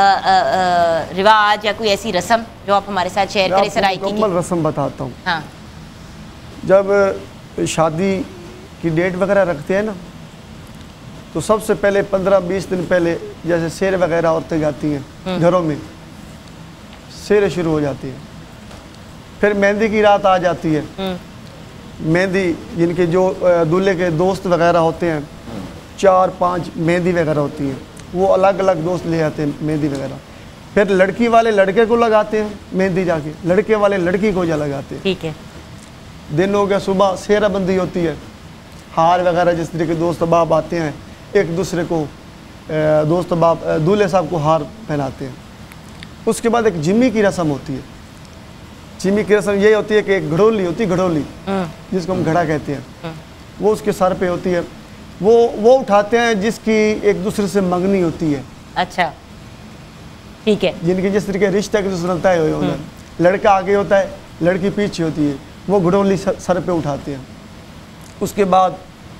रिवाज या कोई ऐसी रस्म जो आप हमारे साथ शेयर करें सराइकी की?
रस्म बताता हूँ।
हाँ,
जब शादी की डेट वगैरह रखते हैं ना, तो सबसे पहले 15-20 दिन पहले जैसे शेर वगैरह औरतें जाती हैं घरों में, शेर शुरू हो जाती है। फिर मेहंदी की रात आ जाती है। मेहंदी जिनके जो दूल्हे के दोस्त वगैरह होते हैं, 4-5 मेहंदी वगैरह होती हैं, वो अलग अलग दोस्त ले आते हैं मेहंदी वगैरह। फिर लड़की वाले लड़के को लगाते हैं मेहंदी, जाके लड़के वाले लड़की को जा लगाते हैं।
ठीक है।
दिन हो गया, सुबह सेहराबंदी होती है, हार वगैरह जिस तरह के दोस्त बाप आते हैं एक दूसरे को, दोस्त बाप दूल्हे साहब को हार पहनाते हैं। उसके बाद एक जिम्मी की रस्म होती है। जिम्मी की रस्म ये होती है कि एक घड़ोली होती है, घड़ोली जिसको हम घड़ा कहते हैं, वो उसके सर पे होती है। वो उठाते हैं जिसकी एक दूसरे से मंगनी होती है।
अच्छा, ठीक है।
जिनकी जिस तरीके रिश्ता की सुनता है, लड़का आगे होता है, लड़की पीछे होती है, वो घड़ोली सर पे उठाते हैं। उसके बाद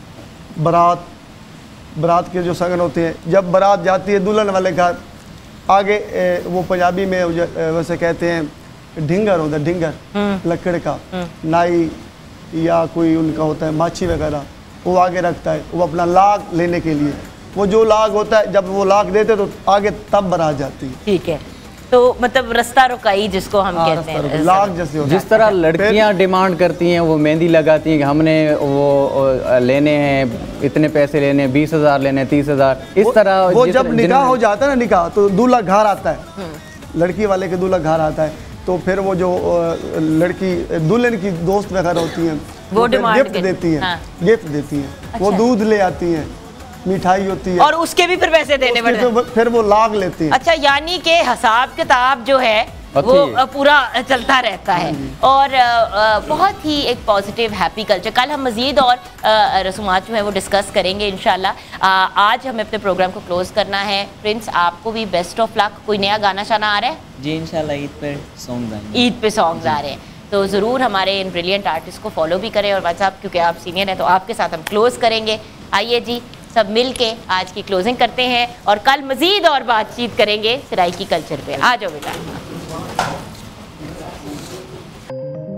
बारात के जो सगन होते हैं, जब बारात जाती है दुल्हन वाले घर, आगे वो पंजाबी में वैसे कहते हैं ढिंगर होता है, ढिंगर लकड़ का, नाई या कोई उनका होता है माछी वगैरह, वो आगे रखता है, वो अपना लाग लेने के लिए। वो जो लाग होता है, जब वो लाग देते तो आगे तब बारात जाती है।
ठीक है, तो मतलब रास्ता रुकाई जिसको हम कहते हैं,
लाग जैसे होता है।
जिस तरह लड़कियां डिमांड करती हैं, वो मेहंदी लगाती हैं कि हमने वो लेने हैं, इतने पैसे लेने हैं, 20,000 लेने हैं, 30,000, इस तरह।
वो जब निकाह हो जाता है ना, निकाह तो दूल्हा घर आता है, लड़की वाले के दूल्हा घर आता है, तो फिर वो जो लड़की दुल्हन की दोस्त वगैरह होती हैं, वो गिफ्ट देती हैं। हाँ। गिफ्ट देती हैं। अच्छा। वो दूध ले आती हैं, मिठाई होती है,
और उसके भी फिर पैसे देने पड़ते हैं।
फिर वो लाग लेती हैं।
अच्छा, यानी कि हिसाब किताब जो है वो पूरा चलता रहता है और बहुत ही एक पॉजिटिव हैप्पी कल्चर। कल हम मज़ीद और रसूमात जो है वो डिस्कस करेंगे इंशाल्लाह। आज हमें अपने प्रोग्राम को क्लोज करना है। प्रिंस, आपको भी बेस्ट ऑफ लक। कोई नया गाना शाना आ रहा है?
जी इंशाल्लाह ईद पे सॉन्ग आएंगे।
ईद पे सॉन्ग्स आ रहे हैं तो ज़रूर हमारे इन ब्रिलियंट आर्टिस्ट को फॉलो भी करें और व्हाट्सएप, क्योंकि आप सीनियर हैं तो आपके साथ हम क्लोज़ करेंगे। आइए जी सब मिल के आज की क्लोजिंग करते हैं और कल मज़ीद और बातचीत करेंगे सराइकी कल्चर पे। आ जाओ बेटा।